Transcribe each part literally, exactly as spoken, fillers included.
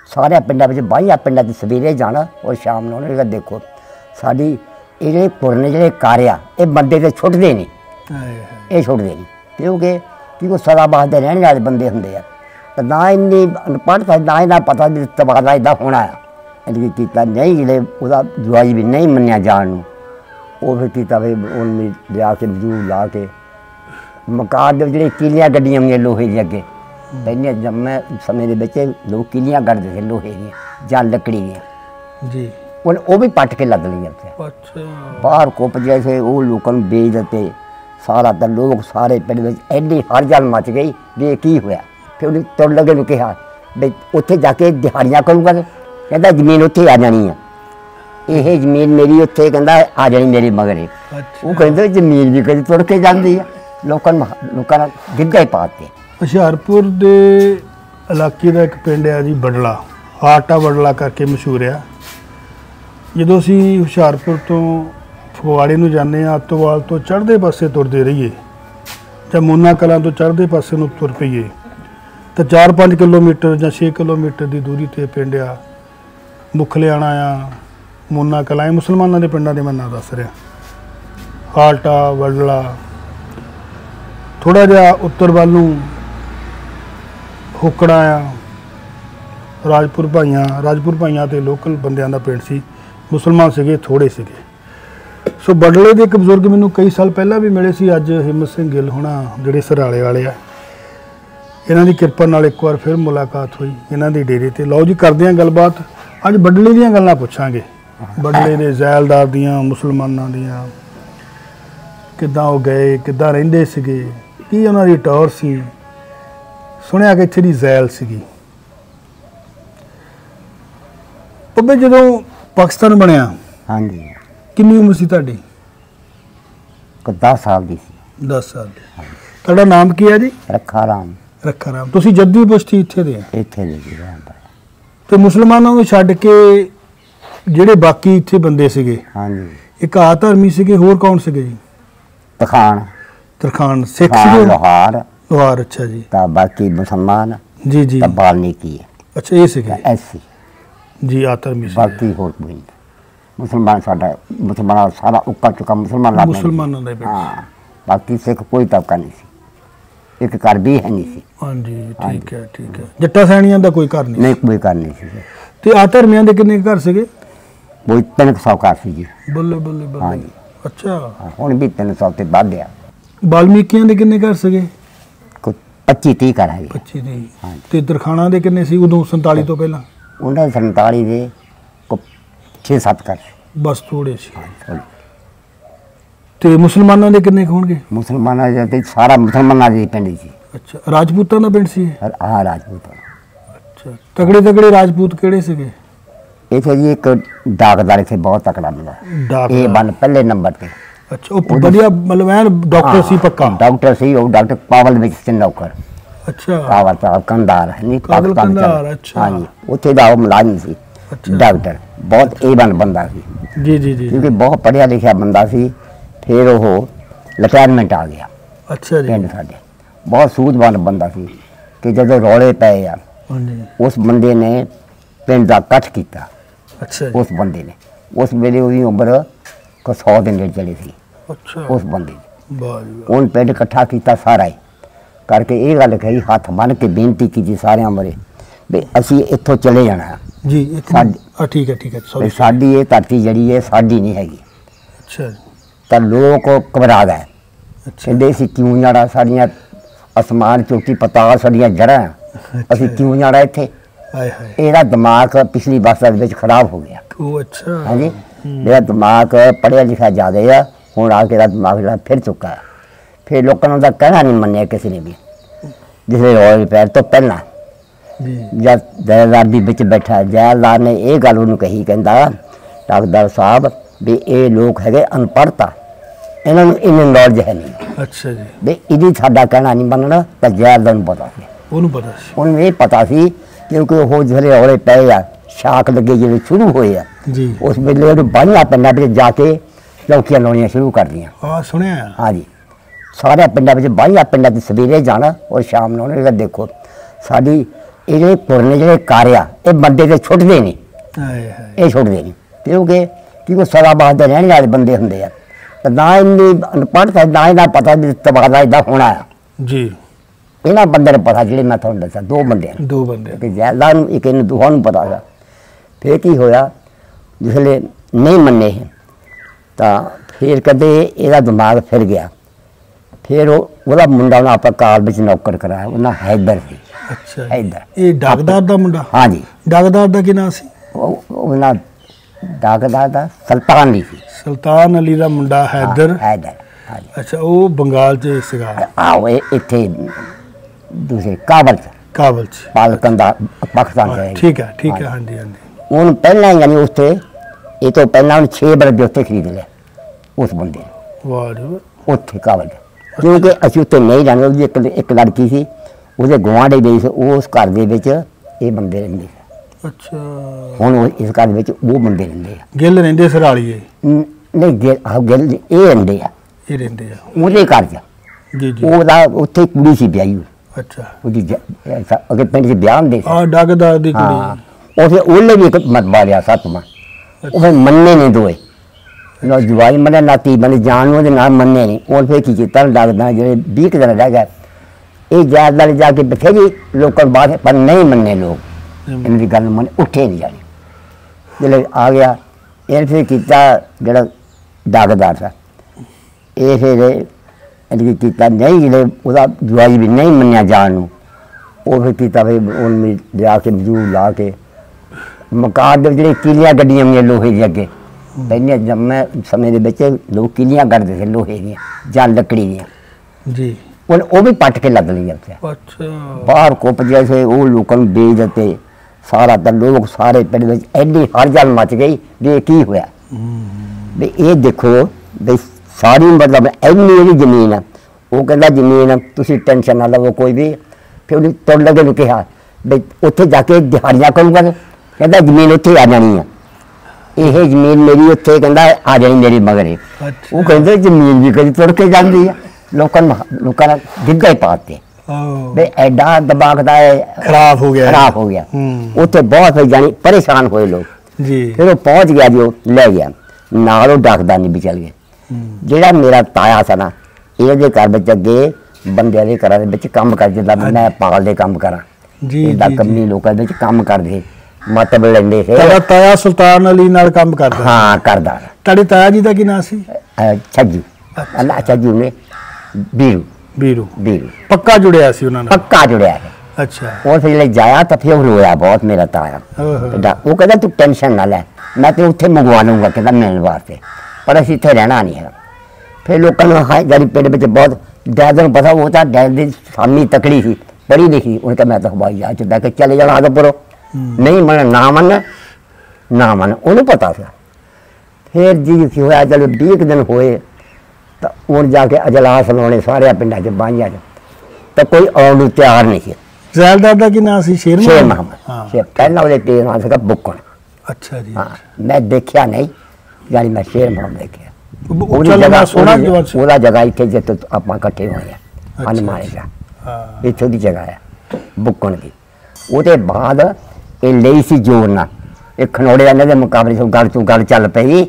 सारे पिंडा बाहिया पिंडा सवेरे जाना और शाम ਨੂੰ ਉਹਨਾਂ ਨੇ देखो साड़ी ये ਜਿਹੜੇ पुरने ਜਿਹੜੇ कार्य आ ये बंदे ते छुटते नहीं ये छुटते नहीं क्योंकि क्योंकि सदा बसते रहने वाले बंदे होंगे आ तो ना इन्नी अनपढ़ता ना इन्ना पता भी तबादला इदा होना है इनकी किया नहीं जिले वह जवाई भी नहीं मनिया जान वो फिर किया भाई उन्हें लिया के मजूर ला के मकान के जो किलियां गड्डियां हुई लोहे की अगे पहले जम्मे समय के लोग किलियां गढ़ते थे लोहे दी या लकड़ी दी जी उन्हें वो भी पट के लद लिया अच्छा बाहर कुप जैसे वो लोगों को बेच देते सारा तो लोग सारे पिंड में एडी हर जल मच गई भी की होया फिर उन्हें तुर लगे ने कहा भी उत्थे जाके दिहाड़ियां करूँगा कहता जमीन उत्थे आ जानी है ये जमीन मेरी उत्थे कहता आ जानी मेरे मगरे वो कहते जमीन भी कभी तुर के जाती है लोगों लोगों गिद्धा ही पाते ਹੁਸ਼ਿਆਰਪੁਰ ਦੇ ਇਲਾਕੇ ਦਾ ਇੱਕ ਪਿੰਡ ਹੈ ਜੀ ਬਡਲਾ ਆਟਾ ਬਡਲਾ ਕਰਕੇ ਮਸ਼ਹੂਰ ਆ ਜਦੋਂ ਅਸੀਂ ਹੁਸ਼ਿਆਰਪੁਰ ਤੋਂ ਫਗਵਾੜੇ ਨੂੰ ਜਾਂਦੇ ਆ ਅੱਤੋਵਾਲ ਤੋਂ ਚੜ੍ਹਦੇ ਪਾਸੇ ਤੁਰਦੇ ਰਹੀਏ ਜਾਂ ਮੋਨਾ ਕਲਾਂ ਤੋਂ ਚੜ੍ਹਦੇ ਪਾਸੇ ਨੂੰ ਤੁਰ ਪਈਏ ਤਾਂ ਚਾਰ ਪੰਜ ਕਿਲੋਮੀਟਰ ਜਾਂ ਛੇ ਕਿਲੋਮੀਟਰ ਦੀ ਦੂਰੀ ਤੇ ਪਿੰਡ ਆ ਮੁਖਲਿਆਣਾ ਆ ਮੋਨਾ ਕਲਾਂ ਇਹ ਮੁਸਲਮਾਨਾਂ ਦੇ ਪਿੰਡਾਂ ਦੇ ਮੈਂ ਨਾਂ ਦੱਸ ਰਿਹਾ ਆਟਾ ਬਡਲਾ ਥੋੜਾ ਜਿਹਾ ਉੱਤਰ ਵੱਲ ਨੂੰ ਹੁਕੜਾ ਆ ਰਾਜਪੁਰ ਭਾਈਆਂ ਰਾਜਪੁਰ ਭਾਈਆਂ ਤੇ ਲੋਕਲ ਬੰਦਿਆਂ ਦਾ ਪਿੰਡ ਸੀ ਮੁਸਲਮਾਨ ਸੀਗੇ ਥੋੜੇ ਸੀਗੇ ਸੋ ਬਡਲੇ ਦੇ ਇੱਕ ਬਜ਼ੁਰਗ ਮੈਨੂੰ ਕਈ ਸਾਲ ਪਹਿਲਾਂ ਵੀ ਮਿਲੇ ਸੀ ਅੱਜ ਹਿੰਮਤ ਸਿੰਘ ਗਿੱਲ ਹੋਣਾ ਜਿਹੜੇ ਸਰਾਲੇ ਵਾਲੇ ਆ ਇਹਨਾਂ ਦੀ ਕਿਰਪਾ ਨਾਲ ਇੱਕ ਵਾਰ ਫਿਰ ਮੁਲਾਕਾਤ ਹੋਈ ਇਹਨਾਂ ਦੇ ਡੇਰੇ ਤੇ ਲਓ ਜੀ ਕਰਦੇ ਆਂ ਗੱਲਬਾਤ ਅੱਜ ਬਡਲੇ ਦੀਆਂ ਗੱਲਾਂ ਪੁੱਛਾਂਗੇ ਬਡਲੇ ਦੇ ਜ਼ੈਲਦਾਰ ਦੀਆਂ ਮੁਸਲਮਾਨਾਂ ਦੀਆਂ ਕਿੱਦਾਂ ਉਹ ਗਏ ਕਿੱਦਾਂ ਰਹਿੰਦੇ ਸੀਗੇ ਕੀ ਉਹਨਾਂ ਦੀ ਟੌਰ ਸੀ ਸੁਣਿਆ ਕਿ ਇੱਥੇ ਦੀ ਜ਼ੈਲ ਸੀਗੀ ਪੱਬੇ ਜਦੋਂ ਪਾਕਿਸਤਾਨ ਬਣਿਆ ਹਾਂਜੀ ਕਿੰਨੀ ਉਮਰ ਸੀ ਤੁਹਾਡੀ ਦਸ ਸਾਲ ਦੀ ਸੀ ਦਸ ਸਾਲ ਦੀ ਤੁਹਾਡਾ ਨਾਮ ਕੀ ਹੈ ਜੀ ਰੱਖਾ ਰਾਮ ਰੱਖਾ ਰਾਮ ਤੁਸੀਂ ਜੱਦੀ ਬਸਤੀ ਇੱਥੇ ਦੇ ਇੱਥੇ ਦੇ ਜੀ ਰਹਿੰਦਾ ਤੇ ਮੁਸਲਮਾਨਾਂ ਨੂੰ ਛੱਡ ਕੇ ਜਿਹੜੇ ਬਾਕੀ ਇੱਥੇ ਬੰਦੇ ਸੀਗੇ ਹਾਂਜੀ ਇੱਕ ਆ ਧਰਮੀ ਸੀਗੇ ਹੋਰ ਕੌਣ ਸੀਗੇ ਜੀ ਤਰਖਾਣ ਤਰਖਾਣ ਸਿੱਖ ਸੀਗੇ ਲੋਹਾਰ ਲੋਹਾਰ ਅੱਛਾ ਜੀ ਤਾਂ ਬਾਕੀ ਮੁਸਲਮਾਨ ਜੀ ਜੀ ਬਾਲਮੀਕੀ ਅੱਛਾ ਇਹ ਸੀਗੇ ਐਸੀ ਜੀ ਆ ਧਰਮੀ ਸੀ ਬਾਕੀ ਹੋਰ ਕੋਈ ਨਹੀਂ ਮੁਸਲਮਾਨ ਸਾਡਾ ਮੁਸਲਮਾਨਾਂ ਸਾਰਾ ਉੱਕਾ ਚੁੱਕਾ ਮੁਸਲਮਾਨ ਲਾ ਮੁਸਲਮਾਨਾਂ ਦਾ ਹਾਂ ਬਾਕੀ ਸਿੱਖ ਕੋਈ ਤਬਕਾ ਨਹੀਂ ਸੀ ਇੱਕ ਘਰ ਵੀ ਹੈ ਨਹੀਂ ਸੀ ਹਾਂਜੀ ਠੀਕ ਹੈ ਠੀਕ ਹੈ ਜੱਟਾ ਸੈਣੀਆਂ ਦਾ ਕੋਈ ਘਰ ਨਹੀਂ ਨਹੀਂ ਕੋਈ ਘਰ ਨਹੀਂ ਸੀ ਤੇ ਆ ਧਰਮੀਆਂ ਦੇ ਕਿੰਨੇ ਘਰ ਸੀਗੇ ਕੋਈ ਤਿੰਨ ਸੌ ਘਰ ਸੀ ਜੀ ਬੱਲੇ ਬੱਲੇ ਬੱਲੇ ਹਾਂਜੀ ਅੱਛਾ ਹੁਣ ਵੀ ਤਿੰਨ ਸੌ ਤੇ ਵੱਧ ਗਿਆ ਬਾਲਮੀਕੀਆਂ ਦੇ ਕਿੰਨੇ ਘਰ ਸੀਗੇ ਕੋਈ ਪੱਚੀ ਤੀਹ ਘਰ ਹੈ ਪੱਚੀ ਤੀਹ ਤੇ ਤਰਖਾਣਾ ਦੇ ਕਿੰਨੇ ਸੀ ਉਦੋਂ ਸੰਤਾਲੀ ਤੋਂ ਪਹਿਲਾਂ ਉਹਨਾਂ ਦੇ ਸੰਤਾਲੀ ਦੇ ਛੇ ਸੱਤ ਘਰ ਬਸ ਥੋੜੇ ਸੀ ਤੇ ਮੁਸਲਮਾਨਾਂ ਦੇ ਕਿੰਨੇ ਹੋਣਗੇ ਮੁਸਲਮਾਨਾਂ ਦੇ ਸਾਰਾ ਮੁਸਲਮਾਨਾਂ ਦੇ ਪਿੰਡ ਸੀ ਅੱਛਾ ਰਾਜਪੂਤਾਂ ਦਾ ਪਿੰਡ ਸੀ ਹਾਂ ਰਾਜਪੂਤ ਅੱਛਾ ਤਗੜੇ ਤਗੜੇ ਰਾਜਪੂਤ ਕਿਹੜੇ ਸੀਗੇ ਇੱਥੇ ਜੀ ਇੱਕ ਡਾਕਦਾਰ ਇੱਥੇ ਬਹੁਤ ਤਕੜਾ ਮਿਲਿਆ ਇਹ ਬਨ ਪਹਿਲੇ ਨੰਬਰ ਤੇ ਅੱਛਾ ਉਹ ਵਧੀਆ ਮਤਲਬ ਐਨ ਡਾਕਟਰ ਸੀ ਪੱਕਾ ਡਾਕਟਰ ਸੀ ਉਹ ਡਾਕਟਰ ਪਾਵਲ ਵਿੱਚ ਸੀ ਨੌਕਰ ਅੱਛਾ ਪਾਵਲ ਦਾ ਕੰਦਾਰ ਹੈ ਨਹੀਂ ਪਾਕਿਸਤਾਨ ਦਾ ਅੱਛਾ ਹਾਂਜੀ ਉੱਥੇ ਦਾ ਉਹ ਮੁਲਾਜ਼ਮ ਸੀ ਡਾਕਟਰ ਬਹੁਤ ਇਹ ਬਨ ਬੰਦਾ ਸੀ ਜੀ ਜੀ ਜੀ ਕਿਉਂਕਿ ਬਹੁਤ ਪੜ੍ਹਿਆ ਲਿਖਿਆ ਬੰਦਾ ਸੀ ਫਿਰ ਉਹ ਰਿਟਾਇਰਮੈਂਟ ਆ ਗਿਆ ਅੱਛਾ ਜੀ ਪਿੰਡ ਸਾਡੇ ਬਹੁਤ ਸੂਝਵਾਨ ਬੰਦਾ ਸੀ ਕਿ ਜਦੋਂ ਰੌਲੇ ਪਏ ਆ ਉਸ ਬੰਦੇ ਨੇ ਪਿੰਡ ਦਾ ਇਕੱਠ ਕੀਤਾ ਅੱਛਾ ਉਸ ਬੰਦੇ ਨੇ ਉਸ ਵੇਲੇ ਉਹਦੀ ਉਮਰ ਕੋ ਸੌ ਦੇ ਨੇੜੇ ਚਲੀ ਸੀ ਅੱਛਾ ਉਸ ਬੰਦੇ ਨੇ ਉਹਨ ਪਿੰਡ ਇਕੱਠਾ ਕੀਤਾ ਸਾਰਾ ਹੀ ਕਰਕੇ ਇਹ ਗੱਲ ਕਹੀ ਹੱਥ ਬੰਨ੍ਹ ਕੇ ਬੇਨਤੀ ਕੀਤੀ ਸਾਰਿਆਂ ਬਾਰੇ ਵੀ ਅਸੀਂ ਇੱਥੋਂ ਚਲੇ ਜਾਣਾ ਜੀ ਸਾਡੀ ਠੀਕ ਹੈ ਠੀਕ ਹੈ ਸਾਡੀ ਇਹ ਧਰਤੀ ਜਿਹੜੀ ਹੈ ਸਾਡੀ ਨਹੀਂ ਹੈਗੀ ਅੱਛਾ ਤਾਂ ਲੋਕ ਘਬਰਾ ਗਏ ਕਹਿੰਦੇ ਅਸੀਂ ਕਿਉਂ ਜਾਣਾ ਸਾਡੀਆਂ ਅਸਮਾਨ ਚੋਟੀ ਪਤਾਲ ਸਾਡੀਆਂ ਜੜ੍ਹਾਂ ਅਸੀਂ ਕਿਉਂ ਜਾਣਾ ਇੱਥੇ ਇਹਦਾ ਦਿਮਾਗ ਪਿਛਲੀ ਬਸਤਾ ਦੇ ਵਿੱਚ ਖਰਾਬ ਹੋ ਗਿਆ ਉਹ ਅੱਛਾ ਹਾਂਜੀ ਮੇਰਾ ਦਿਮਾਗ ਪੜ੍ਹਿਆ ਲਿਖਿਆ ਜ਼ਿਆਦਾ ਆ ਹੁਣ ਆ ਕੇ ਇਹਦਾ ਦਿਮਾਗ ਜਿਹੜਾ ਫਿਰ ਚੁੱਕਾ ਫਿਰ ਲੋਕਾਂ ਨੂੰ ਤਾਂ ਕਹਿਣਾ ਨਹੀਂ ਮੰਨਿਆ ਕਿਸੇ ਨੇ ਵੀ ਜਿਸਲੇ ਰੋਲ ਪੈਰ ਤੋਂ ਪਹਿਲਾਂ ਜਦ ਜੈਲਦਾਰ ਵੀ ਵਿੱਚ ਬੈਠਾ ਜੈਲਦਾਰ ਨੇ ਇਹ ਗੱਲ ਉਹਨੂੰ ਕਹੀ ਕਹਿੰਦਾ ਡਾਕਟਰ ਸਾਹਿਬ ਵੀ ਇਹ ਲੋਕ ਹੈਗੇ ਅਨਪੜ੍ਹਤਾ ਇਹਨਾਂ ਨੂੰ ਇੰਨੀ ਨੌਲੇਜ ਹੈ ਨਹੀਂ ਅੱਛਾ ਜੀ ਵੀ ਇਹਦੀ ਸਾਡਾ ਕਹਿਣਾ ਨਹੀਂ ਮੰਨਣਾ ਤਾਂ ਜੈਲਦਾਰ ਨੂੰ ਪਤਾ ਸੀ ਉਹਨੂੰ ਪਤਾ ਸੀ ਉਹਨੂੰ ਇਹ ਪਤਾ ਸੀ ਕਿਉਂਕਿ ਉਹ ਜਿਹੜੇ ਹੌਲੇ ਪਏ ਆ ਸ਼ਾਕ ਲੱਗੇ ਜਿਹੜੇ ਸ਼ੁਰੂ ਹੋਏ ਆ ਜੀ ਉਸ ਵੇਲੇ ਉਹਨੂੰ ਬਾਹਲੀਆਂ ਪਿੰਡਾਂ ਵਿੱਚ ਜਾ ਕੇ ਚੌਕੀਆਂ ਲਾਉਣੀਆਂ ਸ਼ੁਰੂ ਕਰਦੀਆਂ ਹਾਂ ਸੁਣਿਆ ਹਾਂ ਜੀ ਸਾਰੇ ਪਿੰਡਾਂ ਵਿੱਚ ਬਾਹਲੀਆਂ ਪਿੰਡਾਂ 'ਚ ਸਵੇਰੇ ਜਾਣਾ ਔਰ ਸ਼ਾਮ ਨੂੰ ਉਹਨੇ ਦੇਖੋ ਸਾਡੀ ਇਹ ਜਿਹੜੇ ਪੁਰਨੇ ਜਿਹੜੇ ਕਾਰਿਆ ਇਹ ਬੰਦੇ ਤੇ ਛੁੱਟਦੇ ਨਹੀਂ, ਹਾਏ ਹਾਏ ਇਹ ਛੁੱਟਦੇ ਨਹੀਂ ਕਿਉਂਕਿ ਕਿਉਂਕਿ ਸਦਾ ਬਾਅਦ ਦੇ ਰਹਿਣ ਵਾਲੇ ਬੰਦੇ ਹੁੰਦੇ ਆ ਤਾਂ ਨਾ ਇੰਨੀ ਅਨਪੜ੍ਹ ਤਾਂ ਨਾ ਇਹਨਾਂ ਪਤਾ ਵੀ ਤਬਾਦਲਾ ਏਦਾਂ ਹੋਣਾ ਆ ਜੀ। ਇਹਨਾਂ ਬੰਦੇ ਨੂੰ ਪਤਾ ਜਿਹੜੇ ਮੈਂ ਤੁਹਾਨੂੰ ਦੱਸਿਆ ਦੋ ਬੰਦੇ ਨੇ, ਦੋ ਬੰਦੇ ਇੱਕ ਜੈਲਾ ਨੂੰ ਇੱਕ ਇਹਨੂੰ ਦੋਹਾਂ ਨੂੰ ਪਤਾ ਸੀ। ਫਿਰ ਕੀ ਹੋਇਆ ਜਿਸਲੇ ਨਹੀਂ ਮੰਨੇ ਇਹ, ਤਾਂ ਫਿਰ ਕਦੇ ਇਹਦਾ ਦਿਮਾਗ ਫਿਰ ਗਿਆ। ਫਿਰ ਉਹ ਉਹਦਾ ਮੁੰਡਾ ਉਹਨਾਂ ਆਪਾਂ ਕਾਲ ਵਿੱਚ ਨੌਕਰ ਕਰਾਇਆ, ਉਹਨਾਂ ਹੈਦਰ ਸੀ। ਅੱਛਾ ਜੀ। ਹੈਦਰ ਇਹ ਡਾਕਦਾਰ ਦਾ ਮੁੰਡਾ? ਹਾਂਜੀ। ਡਾਕਦਾਰ ਦਾ ਕੀ ਨਾਂ ਸੀ? ਉਹ ਉਹਨਾਂ ਡਾਕਦਾਰ ਦਾ ਸੁਲਤਾਨ ਨਹੀਂ ਸੀ। ਸੁਲਤਾਨ ਅਲੀ ਦਾ ਮੁੰਡਾ ਹੈਦਰ। ਹੈਦਰ ਹਾਂਜੀ। ਅੱਛਾ, ਉਹ ਬੰਗਾਲ 'ਚ ਸੀਗਾ? ਆਓ ਇਹ ਇੱਥੇ ਦੂਸਰੇ ਕਾਬਲ 'ਚ ਕਾਬਲ 'ਚ ਪਾਕਿਸਤਾਨ ਦਾ ਪਾਕਿਸਤਾਨ 'ਚ ਹੈ। ਠੀਕ ਹੈ ਠੀਕ ਹੈ, ਹਾਂਜੀ ਹਾਂਜੀ। ਉਹਨੂੰ ਪਹਿਲਾਂ ਯਾਨੀ ਉੱਥੇ ਇਹ ਤੋਂ ਪਹਿਲਾਂ ਉਹਨੇ ਛੇ ਬਰਦੇ ਉੱਥੇ ਖਰੀਦ ਲਿਆ ਉਸ ਬੰਦੇ ਨੇ ਵਾਹ ਜੀ ਵਾਹ। ਉੱਥੇ ਕਾਬਲ 'ਚ, ਕਿਉਂਕਿ ਅਸੀਂ ਉੱਥੇ ਨਹੀਂ ਜਾਣਦੇ। ਉਹਦੀ ਇੱਕ ਇੱਕ ਲੜਕੀ ਸੀ, ਉਹਦੇ ਗੁਆਂਢ ਦੇ ਵਿੱਚ ਉਸ ਘਰ ਦੇ ਵਿੱਚ ਇਹ ਬੰਦੇ ਰਹਿੰਦੇ ਸੀ। ਅੱਛਾ, ਹੁਣ ਉਹ ਇਸ ਘਰ ਵਿੱਚ ਉਹ ਬੰਦੇ ਰਹਿੰਦੇ ਆ। ਗਿੱਲ ਰਹਿੰਦੇ ਸਰਾਲੀਏ? ਨ- ਨਹੀਂ ਗਿਲ ਆਹ ਗਿਲ ਇਹ ਰਹਿੰਦੇ ਆ ਇਹ ਰਹਿੰਦੇ ਆ ਉਹਦੇ ਘਰ 'ਚ। ਜੀ ਜੀ। ਉਹਦਾ ਉੱਥੇ ਕੁੜੀ ਸੀ ਵਿਆਹੀ ਹੋਈ। ਅੱਛਾ, ਉਹਦੀ ਜ- ਅਹ ਅੱਗੇ ਪਿੰਡ 'ਚ ਵਿਆਹ ਹੁੰਦੇ ਸੀ। ਆ ਡਾਕਦਾਰ ਦੀ ਹਾਂ, ਕੁੜੀ? ਉਹ ਫਿਰ ਉਹਨੇ ਵੀ ਇੱਕ ਮਰਬਾ ਲਿਆ ਸੱਤਵਾਂ। ਉਹ ਫਿਰ ਮੰਨੇ ਨਹੀਂ ਦੋਏ, ਨਾ ਜਵਾਈ ਮੰਨੇ ਨਾ ਧੀ ਮੰਨੇ, ਜਾਣ ਨੂੰ ਉਹਦੇ ਨਾਲ ਮੰਨੇ ਨਹੀਂ। ਉਹ ਫਿਰ ਕੀ ਕੀਤਾ ਡਾਕਦਾਰ ਜਿਹੜੇ ਵੀਹ ਕੁ ਦਿਨ ਰਹਿ ਗਏ, ਇਹ ਜਾਇਦਾਦ ਜਾ ਕੇ ਬਥੇਰੀ ਲੋਕਾਂ ਨੂੰ ਬਾਤ ਪਰ ਨਹੀਂ ਮੰਨੇ ਲੋਕ, ਇਹਨਾਂ ਦੀ ਗੱਲ ਮੰਨੇ ਉੱਠੇ ਨਹੀਂ ਜਾਣੀ। ਜਿਹੜੇ ਆ ਗਿਆ ਇਹ ਫਿਰ ਕੀਤਾ ਜਿਹੜਾ ਡਾਕਦਾਰ ਸੀ, ਇਹ ਫਿਰ ਇਹਨੇ ਕੀਤਾ ਨਹੀਂ, ਜਿਹੜੇ ਉਹਦਾ ਜਵਾਈ ਵੀ ਨਹੀਂ ਮੰਨਿਆ ਜਾਣ ਨੂੰ। ਉਹ ਫਿਰ ਕੀਤਾ ਵੀ ਉਹਨੂੰ ਲਿਆ ਕੇ ਮਜ਼ਦੂਰ ਲਾ ਕੇ ਮਕਾਨ ਦੇ ਜਿਹੜੇ ਕਿਲੀਆਂ ਗੱਡੀਆਂ ਹੁੰਦੀਆਂ ਲੋਹੇ ਦੇ ਅੱਗੇ, ਪਹਿਲੇ ਜੰਮੇ ਸਮੇਂ ਦੇ ਵਿੱਚ ਲੋਕ ਕਿਲੀਆਂ ਕੱਢਦੇ ਸੀ ਲੋਹੇ ਦੀਆਂ ਜਾਂ ਲੱਕੜੀ ਦੀਆਂ। ਜੀ। ਉਹਨੇ ਉਹ ਵੀ ਪੱਟ ਕੇ ਲੱਗ ਲਈ ਉੱਥੇ ਅੱਛਾ, ਬਾਹਰ ਕੁੱਪ ਜੈਸੇ ਉਹ ਲੋਕਾਂ ਨੂੰ ਵੇਚ ਦਿੱਤੇ। ਸਾਰਾ ਤਾਂ ਲੋਕ ਸਾਰੇ ਪਿੰਡ ਵਿੱਚ ਐਡੀ ਹਲਚਲ ਮਚ ਗਈ ਵੀ ਇਹ ਕੀ ਹੋਇਆ। ਵੀ ਇਹ ਦੇਖੋ ਵੀ ਸਾਰੀ ਮਤਲਬ ਇੰਨੀ ਇਹਦੀ ਜ਼ਮੀਨ ਆ। ਉਹ ਕਹਿੰਦਾ ਜ਼ਮੀਨ ਤੁਸੀਂ ਟੈਨਸ਼ਨ ਨਾ ਲਵੋ ਕੋਈ ਵੀ। ਫਿਰ ਉਹਨੇ ਤੁਰ ਲੱਗੇ ਨੂੰ ਕਿਹਾ ਵੀ ਉੱਥੇ ਜਾ ਕੇ ਦਿਹਾੜੀਆਂ ਕਰੂੰਗਾ। ਕਹਿੰਦਾ ਜ਼ਮੀਨ ਉੱਥੇ ਆ ਜਾਣੀ ਆ, ਇਹ ਜ਼ਮੀਨ ਮੇਰੀ ਉੱਥੇ ਕਹਿੰਦਾ ਆ ਜਾਣੀ ਮੇਰੀ ਮਗਰੇ। ਉਹ ਕਹਿੰਦੇ ਜ਼ਮੀਨ ਵੀ ਕਦੀ ਤੁਰ ਕੇ ਜਾਂਦੀ ਆ। ਲੋਕਾਂ ਨੂੰ ਲੋਕਾਂ ਨੇ ਗਿੱਧਾ ਹੀ ਪਾਤੇ ਵੀ ਐਡਾ ਦਿਮਾਗ ਦਾ ਖਰਾਬ ਹੋ ਗਿਆ ਖਰਾਬ ਹੋ ਗਿਆ। ਉੱਥੇ ਬਹੁਤ ਜਾਣੀ ਪਰੇਸ਼ਾਨ ਹੋਏ ਲੋਕ ਜੀ। ਫਿਰ ਉਹ ਪਹੁੰਚ ਗਿਆ ਜੀ, ਉਹ ਲੈ ਗਿਆ ਨਾਲ, ਉਹ ਡਾਕਦਾਰ ਨਹੀਂ ਵੀ ਚੱਲ ਗਏ। ਜਿਹੜਾ ਮੇਰਾ ਤਾਇਆ ਸੀ ਨਾ, ਇਹਦੇ ਘਰ ਵਿੱਚ ਅੱਗੇ ਬੰਦਿਆਂ ਦੇ ਘਰਾਂ ਦੇ ਵਿੱਚ ਕੰਮ ਕਰ, ਜਿੱਦਾਂ ਮੈਂ ਪਾਲ ਦੇ ਕੰਮ ਕਰਾਂ ਜੀ। ਇਹਦਾ ਕੰਮੀ ਲੋਕਾਂ ਦੇ ਵਿੱਚ ਕੰਮ ਕਰਦੇ ਮਤਲਬ ਲੈਂਦੇ ਸੀ। ਤੁਹਾਡਾ ਤਾਇਆ ਸੁਲਤਾਨ ਅਲੀ ਨਾਲ ਕੰਮ ਕਰਦਾ? ਹਾਂ ਕਰਦਾ। ਤੁਹਾਡੇ ਤਾਇਆ ਜੀ ਦਾ ਕੀ ਨਾਂ ਸੀ? ਅਹ ਛੱਜੂ ਅੱਲਾ ਛੱਜੂ ਨੇ ਬੀਰੂ ਵੀਰੂ। ਬੀਰੂ ਪੱਕਾ ਜੁੜਿਆ ਸੀ ਉਹਨਾਂ ਨਾਲ? ਪੱਕਾ ਜੁੜਿਆ ਹੈ। ਅੱਛਾ। ਉਹ ਫਿਰ ਲੈ ਜਾਇਆ ਤਾਂ ਫਿਰ ਉਹ ਰੋਇਆ ਬਹੁਤ ਮੇਰਾ ਤਾਇਆ। ਉਹ ਕਹਿੰਦਾ ਤੂੰ ਟੈਨਸ਼ਨ ਨਾ ਲੈ, ਮੈਂ ਤੇ ਉੱਥੇ ਮੰਗਵਾ ਲਊਂਗਾ ਕਹਿੰਦਾ ਮਿਲਣ ਵਾਸਤੇ, ਪਰ ਅਸੀਂ ਇੱਥੇ ਰਹਿਣਾ ਨਹੀਂ ਹੈ। ਫਿਰ ਲੋਕਾਂ ਨੂੰ ਹਾਂ ਜਾਨੀ ਪਿੰਡ ਵਿੱਚ ਬਹੁਤ ਡੈਡ ਨੂੰ ਪਤਾ, ਉਹ ਤਾਂ ਡੈਡ ਦੀ ਸਾਮੀ ਤਕੜੀ ਸੀ, ਪੜ੍ਹੀ ਲਿਖੀ। ਉਹਨੇ ਕਿਹਾ ਮੈਂ ਤਾਂ ਹਵਾਈ ਜਹਾਜ਼ 'ਚ ਬਹਿ ਕੇ ਚਲੇ ਜਾਣਾ ਆਦਮਪੁਰੋਂ, ਨਹੀਂ ਮੰਨ ਨਾ ਮੰਨ ਨਾ ਮੰਨ, ਉਹਨੂੰ ਪਤਾ ਸੀ। ਫਿਰ ਜੀ ਕੀ ਹੋਇਆ, ਚਲੋ ਵੀਹ ਕੁ ਦਿਨ ਹੋਏ ਤਾਂ ਹੁਣ ਜਾ ਕੇ ਅਜਲਾਸ ਲਾਉਣੇ ਸਾਰਿਆਂ ਪਿੰਡਾਂ 'ਚ ਬਾਈਆਂ 'ਚ, ਤਾਂ ਕੋਈ ਆਉਣ ਨੂੰ ਤਿਆਰ ਨਹੀਂ ਸੀ। ਜ਼ੈਲਦਾਰ ਦਾ ਕੀ ਨਾਂ ਸੀ? ਸ਼ੇਰ ਸ਼ੇਰ ਮੁਹੰਮਦ? ਮੁਹੰਮਦ। ਸ਼ੇਰ ਪਹਿਲਾਂ ਉਹਦੇ ਪੇ ਨਾਂ ਸੀਗਾ ਬੁੱਕਣ। ਅੱਛਾ ਜੀ। ਹਾਂ, ਮੈਂ ਦੇਖਿਆ ਨਹੀਂ, ਯਾਨੀ ਮੈਂ ਸ਼ੇਰ ਮੁਹੰਮਦ ਦੇਖਿਆ। ਉਹਦੀ ਜਗ੍ਹਾ ਸੋਹਣਾ ਜਵਾਨ ਸੀ? ਉਹਦਾ ਜਗ੍ਹਾ ਇੱਥੇ ਜਿੱਥੇ ਆਪਾਂ ਇਕੱਠੇ ਹੋਏ ਆ ਅਨਮਾਰੇ ਦਾ, ਹਾਂ, ਇੱਥੇ ਦੀ ਜਗ੍ਹਾ ਹੈ ਬੁੱਕਣ ਦੀ। ਉਹਦੇ ਬਾਅਦ ਇਹ ਲਈ ਸੀ ਜੋਰ ਨਾਲ, ਇਹ ਖਨੌੜੇ ਵਾਲੇ ਦੇ ਮੁਕਾਬਲੇ ਤੋਂ ਗੱਲ ਤੋਂ ਗੱਲ ਚੱਲ ਪਈ।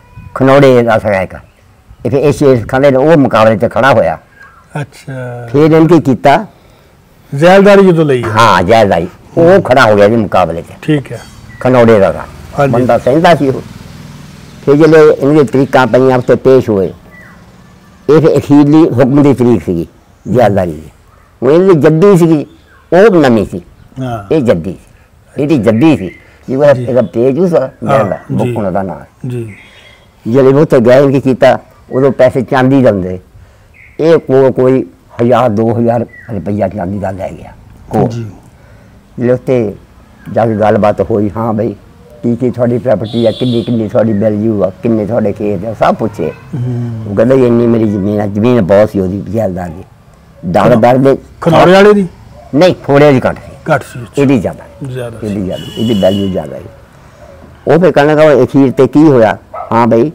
ਖਨੌੜੇ ਦਾ ਸੀਗਾ ਇੱਕ, ਇਹ ਫਿਰ ਇਹ ਸ਼ੇਰ ਖਾਨੇ ਨੇ ਉਹ ਮੁਕਾਬਲੇ 'ਤੇ ਖੜਾ ਹੋਇਆ। ਅੱਛਾ। ਫਿਰ ਇਹਨੇ ਕੀ ਕੀਤਾ, ਜ਼ੈਲਦਾਰੀ ਜਦੋਂ ਲਈ? ਹਾਂ ਜਾਇਦਾਈ, ਉਹ ਖੜਾ ਹੋ ਗਿਆ ਜੀ ਮੁਕਾਬਲੇ 'ਚ। ਠੀਕ ਹੈ। ਖਨੌੜੇ ਦਾ ਬੰਦਾ ਸਹਿੰਦਾ ਸੀ ਉਹ। ਫਿਰ ਜਿਹੜੇ ਇਹਨਾਂ ਦੀਆਂ ਤਰੀਕਾਂ ਪਈਆਂ ਉੱਤੇ ਪੇਸ਼ ਹੋਏ, ਇਹ ਫਿਰ ਅਖੀਰਲੀ ਹੁਕਮ ਦੀ ਤਰੀਕ ਸੀਗੀ ਜਾਇਦਾਰੀ ਦੀ। ਉਹ ਇਹਦੀ ਜੱਦੀ ਸੀਗੀ, ਉਹ ਨਵੀਂ ਸੀ, ਹਾਂ, ਇਹ ਜੱਦੀ ਸੀ, ਇਹਦੀ ਜੱਦੀ ਸੀ। ਜਿਹਦਾ ਇਹਦਾ ਪੇਜ ਉਸ ਜਾਂਦਾ ਜੀ। ਬੁੱਕਣ ਦਾ ਨਾਂ ਜੀ। ਜਿਹੜੇ ਉੱਥੇ ਗਏ ਕੀ ਕੀਤਾ, ਉਦੋਂ ਪੈਸੇ ਚਾਂਦੀ ਦਾ ਹੁੰਦੇ, ਇਹ ਕੋਲ ਕੋਈ ਹਜ਼ਾਰ ਦੋ ਹਜ਼ਾਰ ਰੁਪਈਆ ਚਾਂਦੀ ਦਾ ਲੈ ਗਿਆ ਕੋਲ। ਜੀ। ਜਿਹੜੇ ਉੱਥੇ ਜਾ ਕੇ ਗੱਲਬਾਤ ਹੋਈ, ਹਾਂ ਬਈ ਕੀ ਕੀ ਤੁਹਾਡੀ ਪ੍ਰਾਪਰਟੀ ਆ, ਕਿੰਨੀ ਕਿੰਨੀ ਤੁਹਾਡੀ ਵੈਲਿਊ ਆ, ਕਿੰਨੇ ਤੁਹਾਡੇ ਖੇਤ ਆ, ਸਭ ਪੁੱਛੇ। ਉਹ ਕਹਿੰਦਾ ਜੀ ਇੰਨੀ ਮੇਰੀ ਜ਼ਮੀਨ ਆ, ਜ਼ਮੀਨ ਬਹੁਤ ਸੀ ਉਹਦੀ ਜੈਲਦਾਰ ਦੀ, ਦਾਗਦਾਰ ਦੇ। ਖਨੌੜੇ ਵਾਲੇ ਦੀ ਨਹੀਂ, ਥੋੜੇ ਜਿਹੀ ਘੱਟ ਸੀ, ਘੱਟ ਸੀ? ਇਹਦੀ ਜ਼ਿਆਦਾ, ਜ਼ਿਆਦਾ ਇਹਦੀ ਜ਼ਿਆਦਾ, ਇਹਦੀ ਵੈਲਿਊ ਜ਼ਿਆਦਾ ਹੈ। ਉਹ ਫਿਰ ਕਹਿਣ ਲੱਗਾ ਅਖੀਰ ਤੇ ਕੀ ਹੋਇਆ, ਹਾਂ ਬਈ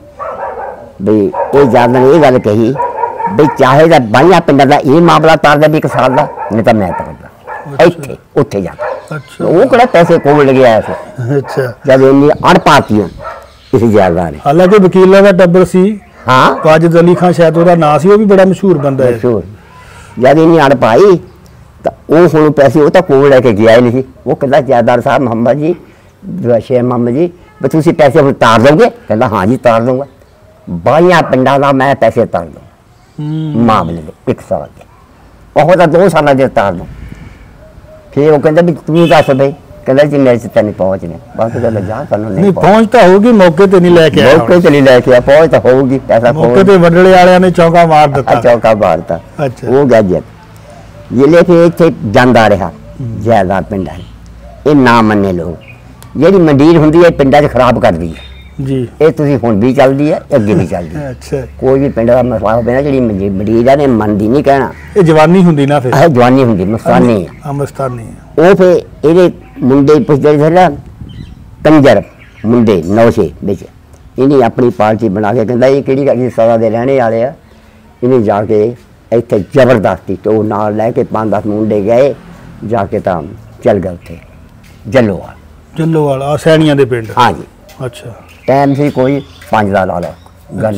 ਬਈ ਇਹ ਜ਼ਿਆਦਾ ਨੇ ਇਹ ਗੱਲ ਕਹੀ ਬਈ ਚਾਹੇ ਤਾਂ ਬਾਈਆਂ ਪਿੰਡਾਂ ਦਾ ਇਹ ਮਾਮਲਾ ਤਾਰਦਾ ਵੀ ਇੱਕ ਸਾਲ ਦਾ, ਨਹੀਂ ਤਾਂ ਮੈਂ ਤਾਰਦਾ ਇੱਥੇ ਉੱਥੇ ਜਾ ਕੇ। अच्छा वो कड़ा पैसे कोल लगे आया थे अच्छा जब इन्नी अड़पाती इस जायदाद ने हालांकि वकीलों का टब्बर सी हाँ वाजिद अली खान शायद ਉਹਦਾ ਨਾਂ ਸੀ ਉਹ ਵੀ ਬੜਾ ਮਸ਼ਹੂਰ ਬੰਦਾ ਹੈ मशहूर जब इन्नी अड़पाई तो वो ਹੁਣ पैसे वो तो कोल लेके गया ही नहीं वो कहता जायदार साहब मोहम्मद जी शेख मोहम्मद जी भी तुम पैसे हम तार दोगे कहता हाँ जी तार दूंगा बाइया पिंडा का मैं पैसे तार दूँ मामले में एक साल के बहुत तो दो साल के तार दूँ फिर वो कहता भी तू दस भाई कहता जी मेरे से नहीं पहुँचने बस कहता जा कर नहीं पहुँच तो होगी मौके ते नहीं लेके आया मौके ते नहीं लेके आया पहुँच तो होगी पैसा मौके ते वडले वालियां ने चौका मार दिता चौका मारता अच्छा वो गया जब ये लेके इतने जाता रहा जायदाद पिंडा ये ना मन्ने लोग ਜਿਹੜੀ ਮੰਡੀਰ ਹੁੰਦੀ ਹੈ ਪਿੰਡਾਂ 'ਚ ਖਰਾਬ ਕਰਦੀ ਹੈ ਜੀ ਇਹ ਤੁਸੀਂ ਹੁਣ ਵੀ ਚੱਲਦੀ ਹੈ ਅੱਗੇ ਵੀ ਚੱਲਦੀ ਹੈ ਅੱਛਾ ਕੋਈ ਵੀ ਪਿੰਡ ਦਾ ਮਸਲਾ ਹੋਵੇ ਨਾ ਜਿਹੜੀ ਮੰਡੀਰ ਆ ਨੇ ਮੰਨਦੀ ਨਹੀਂ ਕਹਿਣਾ ਇਹ ਜਵਾਨੀ ਹੁੰਦੀ ਨਾ ਫਿਰ ਇਹ ਜਵਾਨੀ ਹੁੰਦੀ ਮਸਤਾਨੀ ਆ ਮਸਤਾਨੀ ਉਹ ਫਿਰ ਇਹਦੇ ਮੁੰਡੇ ਪੁੱਛਦੇ ਸੀ ਨਾ ਕੰਜਰ ਮੁੰਡੇ ਨੌਸ਼ੇ ਵਿੱਚ ਇਹਨੇ ਆਪਣੀ ਪਾਰਟੀ ਬਣਾ ਕੇ ਕਹਿੰਦਾ ਇਹ ਕਿਹੜੀ ਗੱਲ ਸਦਾ ਦੇ ਰਹਿਣੇ ਵਾਲੇ ਆ ਇਹਨੇ ਜਾ ਕੇ ਇੱਥੇ ਜ਼ਬਰਦਸਤੀ ਤੋਂ ਨਾਲ ਲੈ ਕੇ ਪੰਜ ਦਸ ਮੁੰਡੇ ਗਏ ਜਾ ਕੇ ਤਾਂ ਚੱਲ ਗਏ ਉੱਥੇ ਜੱਲੋਵਾਲ ਜੱਲੋਵਾਲ ਆ ਸੈਣੀਆਂ ਦੇ ਪਿੰਡ हाँ जी ਅੱਛਾ टाइम से कोई पाँच ला ला गल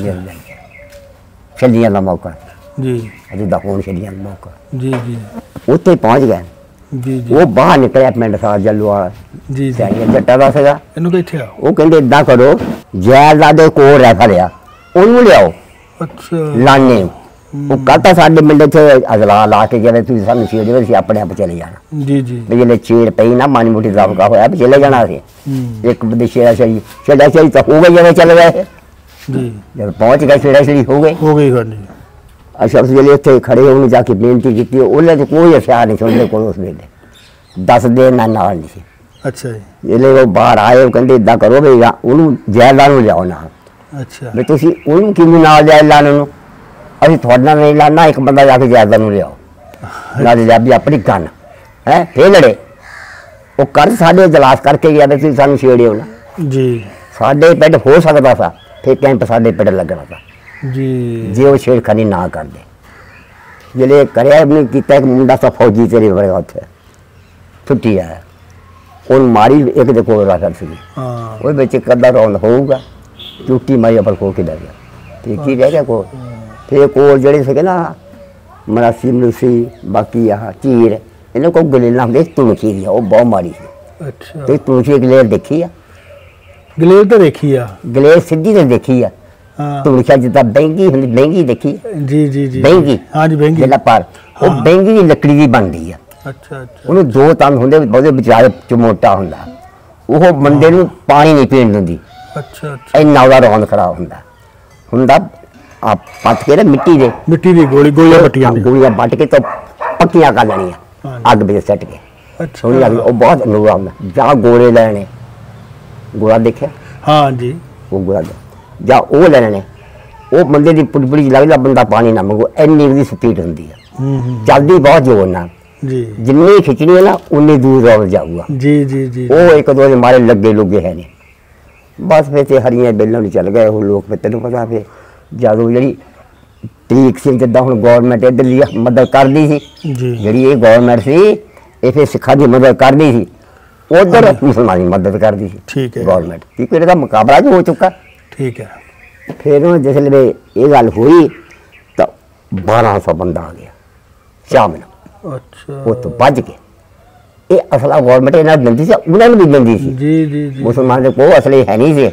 छलियां का मौका जी जिदा हूँ छलियां का मौका जी जी उत्थे पहुँच गए जी जी वो बाहर निकलिया पिंड सार जलूवाल जी जी सैनिया जट्टा का सीगा ਇਹਨੂੰ ਕਿੱਥੇ ਆ वो कहते इदा करो जायदाद दे कोल रह लिया उन्होंने लियाओ ਅੱਛਾ लाने वो कहता साडे पिंड इत्थे अजला ला के जब तुम सानू छेड़ देवे असीं अपने आप चले जाना जी जी भी जिसले छेड़ पई ना माड़ी मोटी दबका होया भी चले जाना असीं हम्म एक बंदे छेड़ा छड़ी छेड़ा छड़ी तो हो गई जब चले गए जी जब पहुँच गए छेड़ा छड़ी हो गई ਹੋ ਗਈ ਹਾਂ ਜੀ अच्छा उस वेले उत्थे खड़े होने जाके बेनती की उन्हें तो कोई हथियार नहीं सुनते को उस वेले दस दिन ना नाल नहीं सी ਅੱਛਾ ਜੀ जिसले वो बाहर आए वो कहते इदा करो भी उन्होंने जायदाद में लियाओ ना ਅੱਛਾ भी तुम उन्होंने किमें नाल जायदाद नूं असीं तुहाडे नाल नहीं लाना एक बंदा जाके जायदाद नूं लियाओ नाल जाबी अपनी गन है फिर लड़े वो कर साडे इजलास करके गया भी तुसीं सानूं छेड़िओ ना जी साडे पिंड हो सकदा सा फिर कैंप साडे पिंड लगना था जी जे वो छेड़खानी ना करते जिले करे नहीं किया एक मुंडा सा फौजी तेरे वर्गा उत्थे छुट्टी आया उन मारी एक दे कोल रख सी ਹਾਂ वो बच्चे कदा रौन होगा चुट्टी मारी पर खो के डर गया ठीक ही रह गया को फिर कोल जड़े थे ना मरासी मरूसी बाकी आह चीर इन्हें को गलेला होंगे तुलसी दी वो बहुत मारी सी ਅੱਛਾ तो तुलसी गलेर देखी है ਗਲੇਰ ਤਾਂ ਦੇਖੀ ਆ गलेर सीधी तो देखी है ਹਾਂ तुलसिया जिदा बैंगी होंगी बैंगी देखी ਜੀ ਜੀ ਜੀ बैंगी ਹਾਂ ਜੀ ਬੈਂਗੀ जिला पर वो हाँ। बैंगी की लकड़ी की बनती है ਅੱਛਾ ਅੱਛਾ ਉਹਨੂੰ ਦੋ ਤੰਦ ਹੁੰਦੇ ਉਹਦੇ ਵਿਚਾਰੇ ਚਮੋਟਾ ਹੁੰਦਾ ਉਹ ਬੰਦੇ ਨੂੰ ਪਾਣੀ ਨਹੀਂ ਪੀਣ ਦਿੰਦੀ ਅੱਛਾ ਅੱਛਾ ਇੰਨਾ ਉਹਦਾ ਰੌਂਦ ਖੜਾ ਹੁੰਦਾ ਹੁੰਦਾ ਆ ਪੱਟ ਕੇ ਨਾ ਮਿੱਟੀ ਦੇ ਮਿੱਟੀ ਦੀ ਗੋਲੀ ਗੋਲੀਆਂ ਪੱਟੀਆਂ ਨੇ ਗੋਲੀਆਂ ਵੱਟ ਕੇ ਤਾਂ ਪੱਕੀਆਂ ਕਰ ਲੈਣੀਆਂ ਹਾਂ। ਅੱਗ ਵਿੱਚ ਸੱਟ ਕੇ ਅੱਛਾ ਸੋਹਣੀ ਲੱਗਦੀ ਉਹ ਬਹੁਤ ਅਨੁਭਵ ਆਉਂਦਾ ਜਾਂ ਗੋਲੇ ਲੈਣੇ ਗੋਲਾ ਦੇਖਿਆ ਹਾਂ ਜੀ ਉਹ ਗੋਲਾ ਜਾਂ ਉਹ ਲੈਣੇ ਉਹ ਬੰਦੇ ਦੀ ਪੁੜਪੜੀ ਲੱਗਦਾ ਬੰਦਾ ਪਾਣੀ ਨਾ ਮੰਗੋ ਇੰਨੀ ਦੀ ਸਪੀਡ ਹੁੰਦੀ ਹੈ ਹੂੰ ਹੂੰ ਚੱਲਦੀ ਬਹੁਤ ਜ਼ੋਰ ਨਾਲ ਜੀ ਜਿੰਨੀ ਖਿੱਚਣੀ ਹੈ ਨਾ ਉਨੀ ਦੂਰ ਰੌਲ ਜਾਊਗਾ ਜੀ ਜੀ ਜੀ ਉਹ ਇੱਕ ਦੋ ਦੇ ਮਾਰੇ ਲੱਗੇ ਲੁੱਗੇ ਹੈ ਨੇ ਬਸ ਫਿਰ ਤੇ ਹਰੀਆਂ ਬੇਲਾਂ ਨੂੰ ਚੱਲ ਗਏ ਉਹ ਲੋਕ ਫਿਰ ਤੈਨੂੰ ਪਤਾ ਫਿਰ ਜਦੋਂ ਜਿਹੜੀ ਤਰੀਕ ਸਿੰਘ ਜਿੱਦਾਂ ਹੁਣ ਗੌਰਮੈਂਟ ਇੱਧਰ ਲਈ ਮਦਦ ਕਰਦੀ ਸੀ ਜੀ ਜਿਹੜੀ ਇਹ ਗੌਰਮੈਂਟ ਸੀ ਇਹ ਫਿਰ ਸਿੱਖਾਂ ਦੀ ਮਦਦ ਕਰਦੀ ਸੀ ਉਧਰ ਮੁਸਲਮਾਨ ਦੀ ਮਦਦ ਕਰਦੀ ਸੀ ਠੀਕ ਹੈ ਗੌਰਮੈਂਟ ਠੀਕ ਹੈ ਇਹਦਾ ਮੁਕਾਬਲਾ ਜੋ ਹੋ ਚੁੱਕਾ ਠੀਕ ਹੈ ਫਿਰ ਉਹ ਜਿਸ ਵੇਲੇ ਇਹ ਗੱਲ ਹੋਈ ਤਾਂ ਬਾਰਾਂ ਸੌ ਬੰਦਾ ਆ ਗਿਆ ਸ਼ਾਮ ਨੂੰ ਅੱਛਾ ਉਹ ਤੋਂ ਭੱਜ ਕੇ ਇਹ ਅਸਲਾ ਗੌਰਮੈਂਟ ਇਹਨਾਂ ਨੂੰ ਦਿੰਦੀ ਸੀ ਉਹਨਾਂ ਨੂੰ ਵੀ ਦਿੰਦੀ ਸੀ ਜੀ ਜੀ ਜੀ ਮੁਸਲਮਾਨ ਦੇ ਕੋਲ ਅਸਲੇ ਹੈ ਨਹੀਂ ਸੀ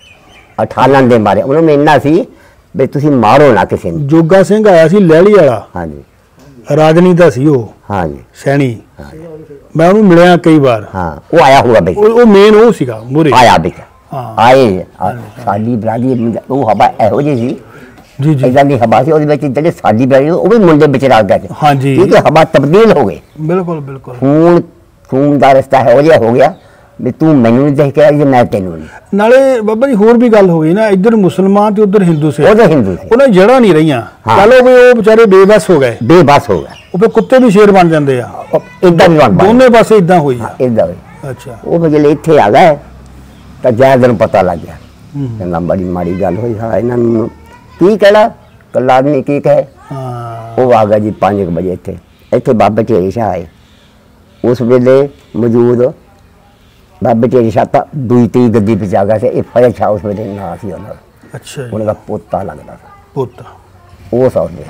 ਅਠਾਲਨ ਦੇ ਮਾਰੇ ਉਹਨਾਂ ਨੂੰ ਇੰਨਾ ਸੀ ਵੀ ਤੁਸੀਂ ਮਾਰੋ ਨਾ ਕਿਸੇ ਨੂੰ ਜੋਗਾ ਸਿੰਘ ਆਇਆ ਸੀ ਲਹਿਲੀ ਵਾਲਾ ਹਾਂਜੀ ਰਾਜਨੀਤਾ ਸੀ ਉਹ ਹਾਂਜੀ ਸੈਣੀ ਮੈਂ ਉਹਨੂੰ ਮਿਲਿਆ ਕਈ ਵਾਰ ਹਾਂ ਉਹ ਆਇਆ ਹੋਗਾ ਬਈ ਉਹ ਉਹ ਮੇਨ ਉਹ ਸੀਗਾ ਮੂਰੇ ਆਇਆ ਬਈ ਹਾਂ ਆਏ ਆ, ਸਾਡੀ ਬਰਾਦਰੀ ਉਹ ਹਵਾ ਇਹੋ ਜਿਹੀ ਸੀ ਜੀ ਜੀ ਇਦਾਂ ਦੀ ਹਵਾ ਸੀ ਉਹਦੇ ਵਿੱਚ ਜਿਹੜੇ ਸਾਡੀ ਬਰਾਦਰੀ ਉਹ ਵੀ ਮੁੰਡੇ ਵਿੱਚ ਰਲ ਗਏ ਹਾਂਜੀ ਕਿਉਂਕਿ ਹਵਾ ਤਬਦੀਲ ਹੋ ਗਈ ਬਿਲਕੁਲ ਬਿਲਕੁਲ ਖੂਨ ਖੂਨ ਦਾ ਰਸਤਾ ਇਹੋ ਜਿਹਾ ਹੋ ਗਿਆ ਵੀ ਤੂੰ ਮੈਨੂੰ ਨਹੀਂ ਦੇਖ ਕੇ ਜੇ ਮੈਂ ਤੈਨੂੰ ਨਹੀਂ ਨਾਲੇ ਬਾਬਾ ਜੀ ਹੋਰ ਵੀ ਗੱਲ ਹੋ ਗਈ ਨਾ ਇੱਧਰ ਮੁਸਲਮਾਨ ਤੇ ਉੱਧਰ ਹਿੰਦੂ ਸੀ ਉਹ ਤਾਂ ਹਿੰਦੂ ਸੀ ਉਹਨਾਂ ਜੜਾ ਨਹੀਂ ਰਹੀਆਂ ਹਾਂ। ਚਲੋ ਵੀ ਉਹ ਵਿਚਾਰੇ ਬੇਬਸ ਹੋ ਗਏ ਬੇਬਸ ਹੋ ਗਿਆ ਉਹ ਫਿਰ ਕੁੱਤੇ ਵੀ ਸ਼ੇਰ ਬਣ ਜਾਂਦੇ ਆ ਇਦਾਂ ਵੀ ਬਣ ਦੋਨੇ ਪਾਸੇ ਇਦਾਂ ਹੋਈ ਆ ਇਦਾਂ ਵੀ ਅੱਛਾ ਉਹ ਫਿਰ ਜਿਹੜੇ ਇੱਥੇ ਆ ਗਏ ਤਾਂ ਜਾਇਦ ਨੂੰ ਪਤਾ ਲੱਗ ਗਿਆ ਹੂੰ। ਕਹਿੰਦਾ ਬੜੀ ਮਾੜੀ ਗੱਲ ਹੋਈ ਹਾਂ ਇਹਨਾਂ ਨੂੰ ਕੀ ਕਹਿਣਾ ਕੱਲਾ ਆਦਮੀ ਕੀ ਕਹੇ ਹਾਂ ਉਹ ਆ ਗਿਆ ਜੀ ਪੰਜ ਵਜੇ ਇੱਥੇ ਇੱਥੇ ਬਾਬੇ ਢੇਰੀ ਸ਼ਾਹ ਆਏ उस वेले मौजूद बाबे टेरी शाह दूई ती गद्दी पे आ गया से फजल शाह उस वेले ना सी उन्होंने। अच्छा उन्होंने पोता लगता था पोता वो समझते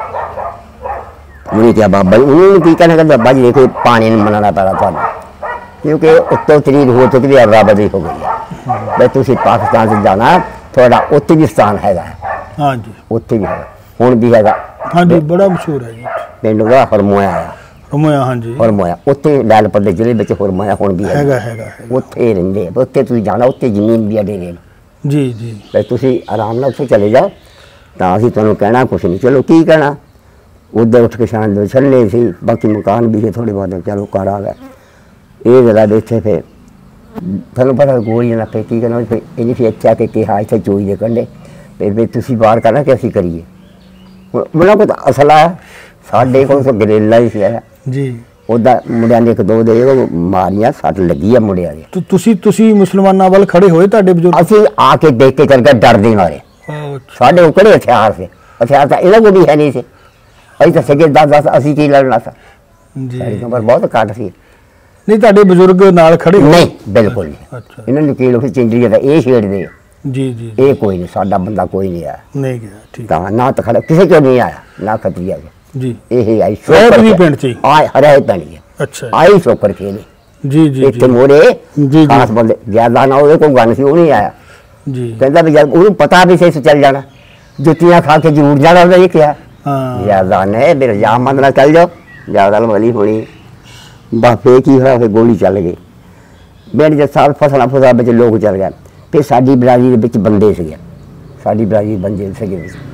उन्हें क्या बाबा जी उन्होंने की कहना कि बाबा जी देखो पानी नहीं मनाना पड़ा था क्योंकि उत्तर तरीन हो चुकी है अदला-बदली हो गई है भाई तुम पाकिस्तान से जाना थोड़ा उत्तर भी स्थान हैगा। हाँ जी उत्तर भी है हुण भी हैगा। हाँ जी बड़ा मशहूर है जी पिंड का हरमोया आया हरमोया। हाँ जी हरमोया उत्ते लैलपुर के जिले में हरमोया हुण भी हैगा हैगा उत्थे रहिंदे उत्ते तुसीं जाना उत्ते जमीन भी अडे ने जी जी भाई तुसीं आराम नाल उत्थे चले जाओ तां असीं तुहानूं कहना कुछ नहीं चलो की कहना उधर उठ के शान दो छल्ले सी बाकी मकान भी है थोड़े बहुत चलो कारा है ये जरा देखे फिर थानू पता गोलियां ना पे की कहना फिर इन्हीं फिर अच्छा के कहा इतने चोरी के कंढे फिर फिर तुसीं बाहर करना कि असीं करिए मुंडा को असला साढ़े को तो गरेला ही सी जी उदा मुंडियां ने एक दो दे मारियां सट लगी है मुंडियां दे तो तुसीं तुसीं मुसलमानां वाल खड़े होए तुहाडे बजुर्ग असीं आके देख के चल गए डरदे मारे साढ़े उकड़े हथियार से हथियार तो इन्हों को भी है नहीं से अभी तो सगे दस दस असी की लड़ना था जी उम्र बहुत घट सी नहीं तुहाडे बजुर्ग नाल खड़े नहीं बिल्कुल नहीं। अच्छा इन्होंने की लोग चिंडी है ये छेड़ते जी जी ये कोई नहीं साडा बंदा कोई नहीं आया नहीं गया ठीक ता ना तो खड़ा किसी को नहीं आया ना खतरिया जी यही आई शोकर भी पिंड च आए हरे पिंड है अच्छा आई शोकर खेले जी जी इतने मोड़े जी खास बंदे ज्यादा ना हो कोई गन सी वो नहीं आया जी कहता भी जब उन्हें पता भी से चल जाना जुतियां खा के जरूर जाना ये क्या ज्यादा ने मेरे जाम बंद ना चल जाओ ज्यादा वाली होनी बापे की है फिर गोली चल गई मेरे जब साल फसला फसला बच्चे लोग चल गए फिर साड़ी बिरादरी के बंदे से साड़ी बिरादरी बंदे से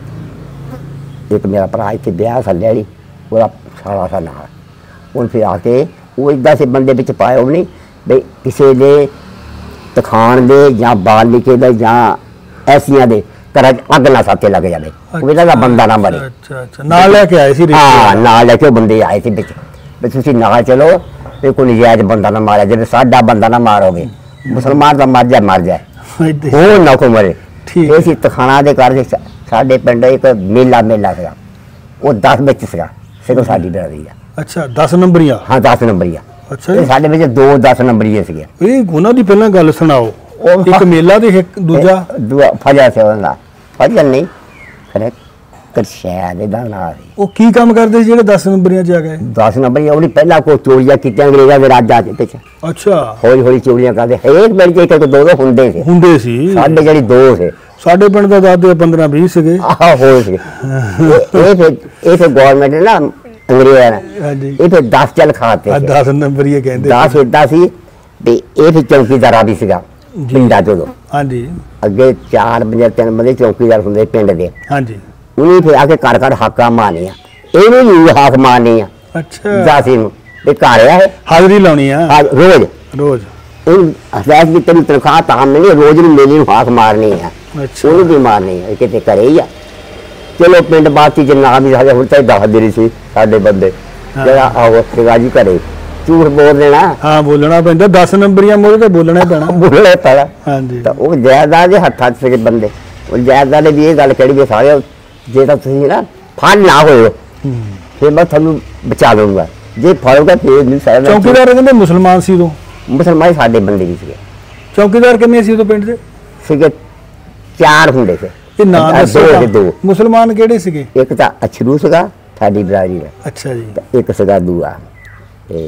एक मेरा भरा इतने ब्याह सा लैड़ी पूरा सारा सा नाल हूँ फिर आके वो इदा से बंदे बिच पाए वो नहीं बई किसी ने तखान दे या बाल लिखे दे या ऐसिया दे घर अग ना साथे लग जाए अच्छा, बंदा ना मरे अच्छा अच्छा नाल लेके आए सी हाँ नाल लेके बंदे आए थे बिच भी तुसीं नाल चलो ते कोई नजायज बंदा ना मारे जिवें साडा बंदा ना मारोगे मुसलमान दा मर जाए मर जाए हो ना को मरे ये सी तखाना दे घर साडे पिंड एक मेला मेला सीगा वो दस बिच सीगा सिर्फ साडी बिरादरी दा अच्छा दस नंबरिया हाँ दस नंबरिया अच्छा साडे विच दो दस नंबरिए सीगे ਇਹ ਉਹਨਾਂ ਦੀ ਪਹਿਲਾਂ ਗੱਲ ਸੁਣਾਓ ਇੱਕ ਮੇਲਾ ਤੇ ਇੱਕ ਦੂਜਾ ਦੂਆ ਫਜਾ ਸੇ ਉਹਨਾਂ ਫਜਲ ਨਹੀਂ ਖਰੇ ਕਰਸ਼ੈਦ ਦਾ ਨਾਂ ਸੀ ਉਹ ਕੀ ਕੰਮ ਕਰਦੇ ਸੀ ਜਿਹੜੇ ਦਸ ਨੰਬਰੀਆਂ ਚ ਆ ਗਏ ਦਸ ਨੰਬਰੀਆਂ ਉਹਨੇ ਪਹਿਲਾਂ ਕੋਈ ਚੋਰੀਆਂ ਕੀਤੀਆਂ ਅੰਗਰੇਜ਼ਾਂ ਦੇ ਰਾਜਾਂ ਦੇ ਵਿੱਚ ਅੱਛਾ ਹੌਲੀ ਹੌਲੀ ਚੋਰੀਆਂ ਕਰਦੇ ਹਰੇਕ ਮਿੰਟ ਚ ਇੱਕ ਇੱਕ ਦੋ ਦੋ ਹੁੰਦੇ ਸੀ ਹੁੰਦੇ ਸੀ ਸਾਡੇ ਜਿਹੜੀ ਦੋ ਸੀ ਸਾਡੇ ਪਿੰਡ ਦਾ ਦਾਦੇ ਪੰਦਰਾਂ ਵੀਹ ਸੀਗੇ ਆਹ ਹੋਏ ਸੀ ਇਹ ਫਿਰ ਇਹ ਫਿਰ ਗਵਰਨਮੈਂਟ ਨੇ ਨਾ अंग्रेजा ने ये फिर दस चल खाते दस नंबर ये कहते दस इदा सी भी ये फिर चौकीदार भी सीगा पिंडा चो हाँ जी अगे चार बजे तीन बजे चौकीदार होंगे पिंड के हाँ जी उन्हें फिर आके घर घर हाका मारनिया इन्हें हाक मारनी अच्छा दासी नूं घर है हाजरी लानी है रोज रोज अहसास की तेरी तनख्वाह ताम मिली रोज मेली हाक मारनी है अच्छा भी मारनी है कितने घरे ही आ चलो पिंड बात च ना भी साढ़े हुण तां दस देरी सी साडे बंदे जरा आओ गाजी घरे झूठ बोल देना हाँ बोलना पैंदा दस नंबरियां मोरे ते बोलना ही पैना बोलना ही पैना हां जी तां ओह जायदाद दे हत्थां च सीगे बंदे ओह जायदाद भी ये गल कही भी सारे जे तां तुसीं ना फड़ ना होयो फिर मैं थानू बचा लूंगा जे फड़ोगे फिर नहीं सारे चौकीदार कहंदे मुसलमान सी तो मुसलमान साडे बंदे भी सीगे चौकीदार किन्ने सी तो पिंड दे सीगे चार हुंदे से मुसलमान केड़े सीगे एक तां अछरू सीगा साडी बिरादरी दा अच्छा जी एक सीगा दूआ ते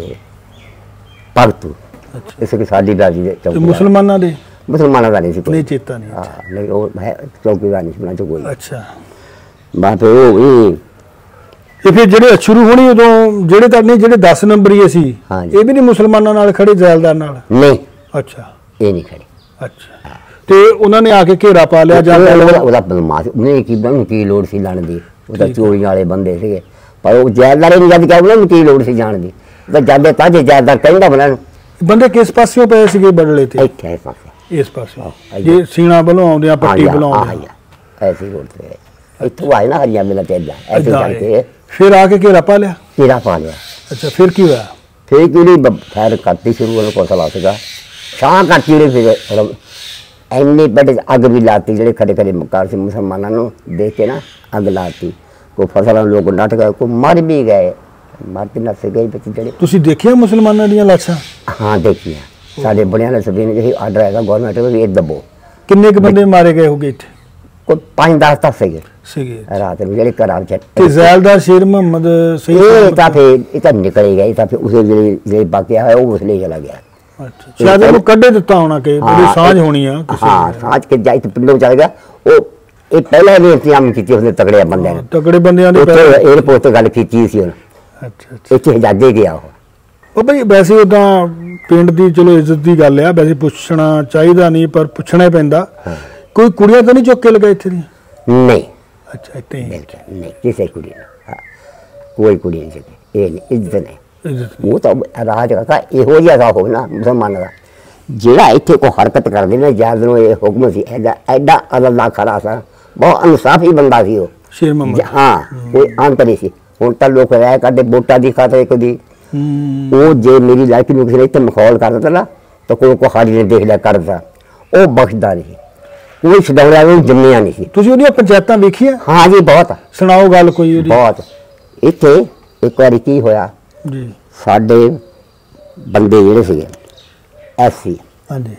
भगतू अच्छा इस साडी बिरादरी दे चौकीदार मुसलमानां दे मुसलमानां दा नहीं सी नहीं चेता नहीं हां नहीं ओ है चौकीदार नहीं सुना जो कोई अच्छा बात ओ ये ਤੇ ਫਿਰ ਜਿਹੜੇ ਅਛਰੂ ਹੋਣੀ ਉਦੋਂ ਜਿਹੜੇ ਤਾਂ ਨਹੀਂ ਜਿਹੜੇ ਦਸ ਨੰਬਰੀਏ ਸੀ ਇਹ ਵੀ ਨਹੀਂ ਮੁਸਲਮਾਨਾਂ ਨਾਲ ਖੜੇ ਜਾਇਲਦਾਰ ਨਾਲ ਨਹੀਂ ਅੱਛਾ ਇਹ ਨਹੀਂ ਖੜੇ ਅੱਛਾ ਤੇ ਉਹਨਾਂ ਨੇ ਆ ਕੇ ਘੇਰਾ ਪਾ ਲਿਆ ਜਾਂ ਉਹਦਾ ਬਦਮਾਸ਼ ਉਹਨੇ ਕੀ ਬਣ ਕੀ ਲੋੜ ਸੀ ਲੜਨ ਦੀ ਉਹਦਾ ਚੋਰੀਆਂ ਵਾਲੇ ਬੰਦੇ ਸੀਗੇ ਪਰ ਉਹ ਜਾਇਲਦਾਰ ਨਹੀਂ ਜਦ ਕਿ ਉਹਨਾਂ ਨੂੰ ਕੀ ਲੋੜ ਸੀ ਜਾਣ ਦੀ ਉਹ ਜਾਂਦੇ ਤਾਂ ਜੇ ਜਾਇਲਦਾਰ ਕਹਿੰਦਾ ਬਣਾ ਬੰਦੇ ਕਿਸ ਪਾਸਿਓਂ ਪਏ ਸੀਗੇ ਬੜਲੇ ਤੇ ਇੱਥੇ ਇਸ ਪਾਸੇ ਇਸ ਪਾਸੇ ਜੇ ਸੀਣਾ ਵੱਲੋਂ ਆਉਂਦੇ ਆ ਪੱਟੀ ਵੱਲੋਂ ਆਉਂਦੇ ਐਸੀ ਰੋਡ ਤੇ ਇੱਥੋਂ ਆਏ ਨਾ ਹਰੀਆਂ ਮੇਲਾ ਤੇ ਐਸੇ ਕਰਕੇ ਫਿਰ ਆ ਕੇ ਘੇਰਾ ਪਾ ਲਿਆ ਘੇਰਾ ਪਾ ਲਿਆ ਅੱਛਾ ਫਿਰ ਕੀ ਹੋਇਆ ਫਿਰ ਕੀ ਨਹੀਂ ਖੈਰ ਕਰਤੀ ਸ਼ੁਰੂ ਉਹਨੂੰ ਕੋਸਲਾ ਸੀਗਾ ਛਾਂ ਕਰਤੀ ਉਹਨੇ ਫਿਰ ਇੰਨੀ ਬੜੇ ਅੱਗ ਵੀ ਲਾਤੀ ਜਿਹੜੇ ਖੜੇ ਖੜੇ ਮਕਾਰ ਸੀ ਮੁਸਲਮਾਨਾਂ ਨੂੰ ਦੇਖ ਕੇ ਨਾ ਅੱਗ ਲਾਤੀ ਕੋਈ ਫਸਲਾਂ ਲੋਕ ਨੱਠ ਗਏ ਕੋਈ ਮਰ ਵੀ ਗਏ ਮਰ ਕੇ ਨੱਸ ਗਏ ਵਿੱਚ ਜਿਹੜੇ। ਤੁਸੀਂ ਦੇਖਿਆ ਮੁਸਲਮਾਨਾਂ ਦੀਆਂ ਲਾਸ਼ਾਂ? ਹਾਂ ਦੇਖੀਆਂ, ਸਾਡੇ ਬੜਿਆਂ ਨੇ ਸਭੀ ਨੇ ਜਿਹੀ ਆਰਡਰ ਹੈਗਾ ਗਵਰਨਮੈਂਟ ਨੂੰ ਵੀ ਇਹ ਦੱਬੋ। ਕਿੰਨੇ ਕੁ ਬੰਦੇ ਮਾਰੇ ਗਏ ਹੋਗੇ ਇੱਥੇ? ਕੋਈ ਪੰਜ ਦਸ ਤਾਂ ਸੀਗੇ ਸੀਗੇ ਰਾਤ ਨੂੰ ਜਿਹੜੇ ਘਰਾਂ ਚ। ਤੇ ਜ਼ੈਲਦਾਰ ਸ਼ੇਰ ਮੁਹੰਮਦ ਸਹੀ ਇਹ ਤਾਂ ਫਿਰ ਇਹ ਤਾਂ ਨਿਕਲ ਗਿਆ, ਇਹ ਤਾਂ ਫਿਰ ਉਸੇ ਜਿਹੜੇ ਜਿਹੜੇ ਬਾਕੀ ਹੈ ਉਹ ਉਸਲੇ ਚਲਾ ਗਿਆ। ਅੱਛਾ, ਸ਼ਾਇਦ ਉਹਨੂੰ ਕੱਢੇ ਦਿੱਤਾ ਹੋਣਾ ਕਿ ਬੜੀ ਸਾਂਝ ਹੋਣੀ ਆ ਕਿਸੇ। ਹਾਂ ਸਾਂਝ ਕੇ ਜਾਈ ਤੇ ਪਿੰਡੋਂ ਚੱਲ ਗਿਆ ਉਹ। ਇਹ ਪਹਿਲਾਂ ਵੀ ਇੰਤਜ਼ਾਮ ਕੀਤੇ ਉਸਨੇ ਤਗੜੇ ਬੰਦਿਆਂ ਨੇ, ਤਗੜੇ ਬੰਦਿਆਂ ਦੇ। ਏਅਰਪੋਰਟ ਤੇ ਗੱਲ ਕੀਤੀ ਸੀ ਉਹਨੇ। ਅੱਛਾ ਅੱਛਾ, ਇੱਥੇ ਹਜਾਜੇ ਗਿਆ ਉਹ। ਉਹ ਭਾਈ ਵੈਸੇ ਉਦਾਂ ਪਿੰਡ ਦੀ ਚਲੋ ਇੱਜ਼ਤ ਦੀ ਗੱਲ ਆ, ਵੈਸੇ ਪੁੱਛਣਾ ਚਾਹੀਦਾ ਨਹੀਂ ਪਰ ਪੁੱਛਣਾ ਹੀ ਪੈਂਦਾ। ਕੋਈ ਕੁੜੀਆਂ ਤਾਂ ਨਹੀਂ ਚੁੱਕ ਕੇ ਲਗਾ ਇੱਥੇ ਦੀ? ਨਹੀਂ। ਅੱਛਾ, ਇੱਥੇ ਬਿਲਕੁਲ ਨਹੀਂ, ਕਿਸੇ ਕੁੜੀ ਨੇ ਕੋਈ ਕੁੜੀ ਨਹੀਂ ਚੱਕੀ। ਇਹ ਨਹੀਂ ਇੱਜ਼ਤ ਨਹੀਂ। ਇੱਜ਼ਤ ਉਹ ਤਾਂ ਰਾਜ ਕਾ ਇਹੋ ਜਿਹਾ ਦਾ ਹੋਵੇ ਨਾ ਮੁਸਲਮਾਨਾਂ ਦਾ, ਜਿਹੜਾ ਇੱਥੇ ਕੋਈ ਹਰਕਤ ਕਰਦੇ ਨੇ ਜਦ ਨੂੰ ਇਹ ਹੁਕਮ ਸੀ ਐਡਾ ਐਡਾ ਅੱਲਾ ਖੜਾ ਸੀ, ਬਹੁਤ ਇਨਸਾਫੀ ਬੰਦਾ ਸੀ ਉਹ ਸ਼ੇਰ ਮੁਹੰਮਦ। ਹਾਂ ਕੋਈ ਅੰਤ ਨਹੀਂ ਸੀ। ਹੁਣ ਤਾਂ ਲੋਕ ਰਹਿ ਕਰਦੇ ਵੋਟਾਂ ਦੀ ਖਾਤਰ ਕਦੀ। ਉਹ ਜੇ ਮੇਰੀ ਲਾਈਫ ਨੂੰ ਕਿਸੇ ਨੇ ਇੱਥੇ ਮਖੌਲ ਕਰ ਦਿੱਤਾ ਨਾ ਤਾਂ ਕੋਈ ਕੋ ਹਾੜੀ ਨੇ ਦੇਖ ਲਿਆ ਕਰਦਾ, ਉਹ ਬਖਸ਼ਦਾ ਨਹੀਂ। ਕੋਈ ਛਡਾਉਣਾ ਨੂੰ ਜੰਮਿਆ ਨਹੀਂ ਸੀ। ਤੁਸੀਂ ਉਹਦੀਆਂ ਪੰਚਾਇਤਾਂ ਵੇਖੀਆਂ? ਹਾਂ ਜੀ ਬਹੁਤ। ਸੁਣਾਓ ਗੱਲ ਕੋਈ ਉਹਦੀ। ਬਹੁਤ। ਇੱਥੇ ਇੱਕ ਵਾਰੀ ਕੀ ਹੋਇਆ ਜੀ, ਸਾਡੇ ਬੰਦੇ ਜਿਹੜੇ ਸੀਗੇ ਐਸੀ, ਹਾਂਜੀ,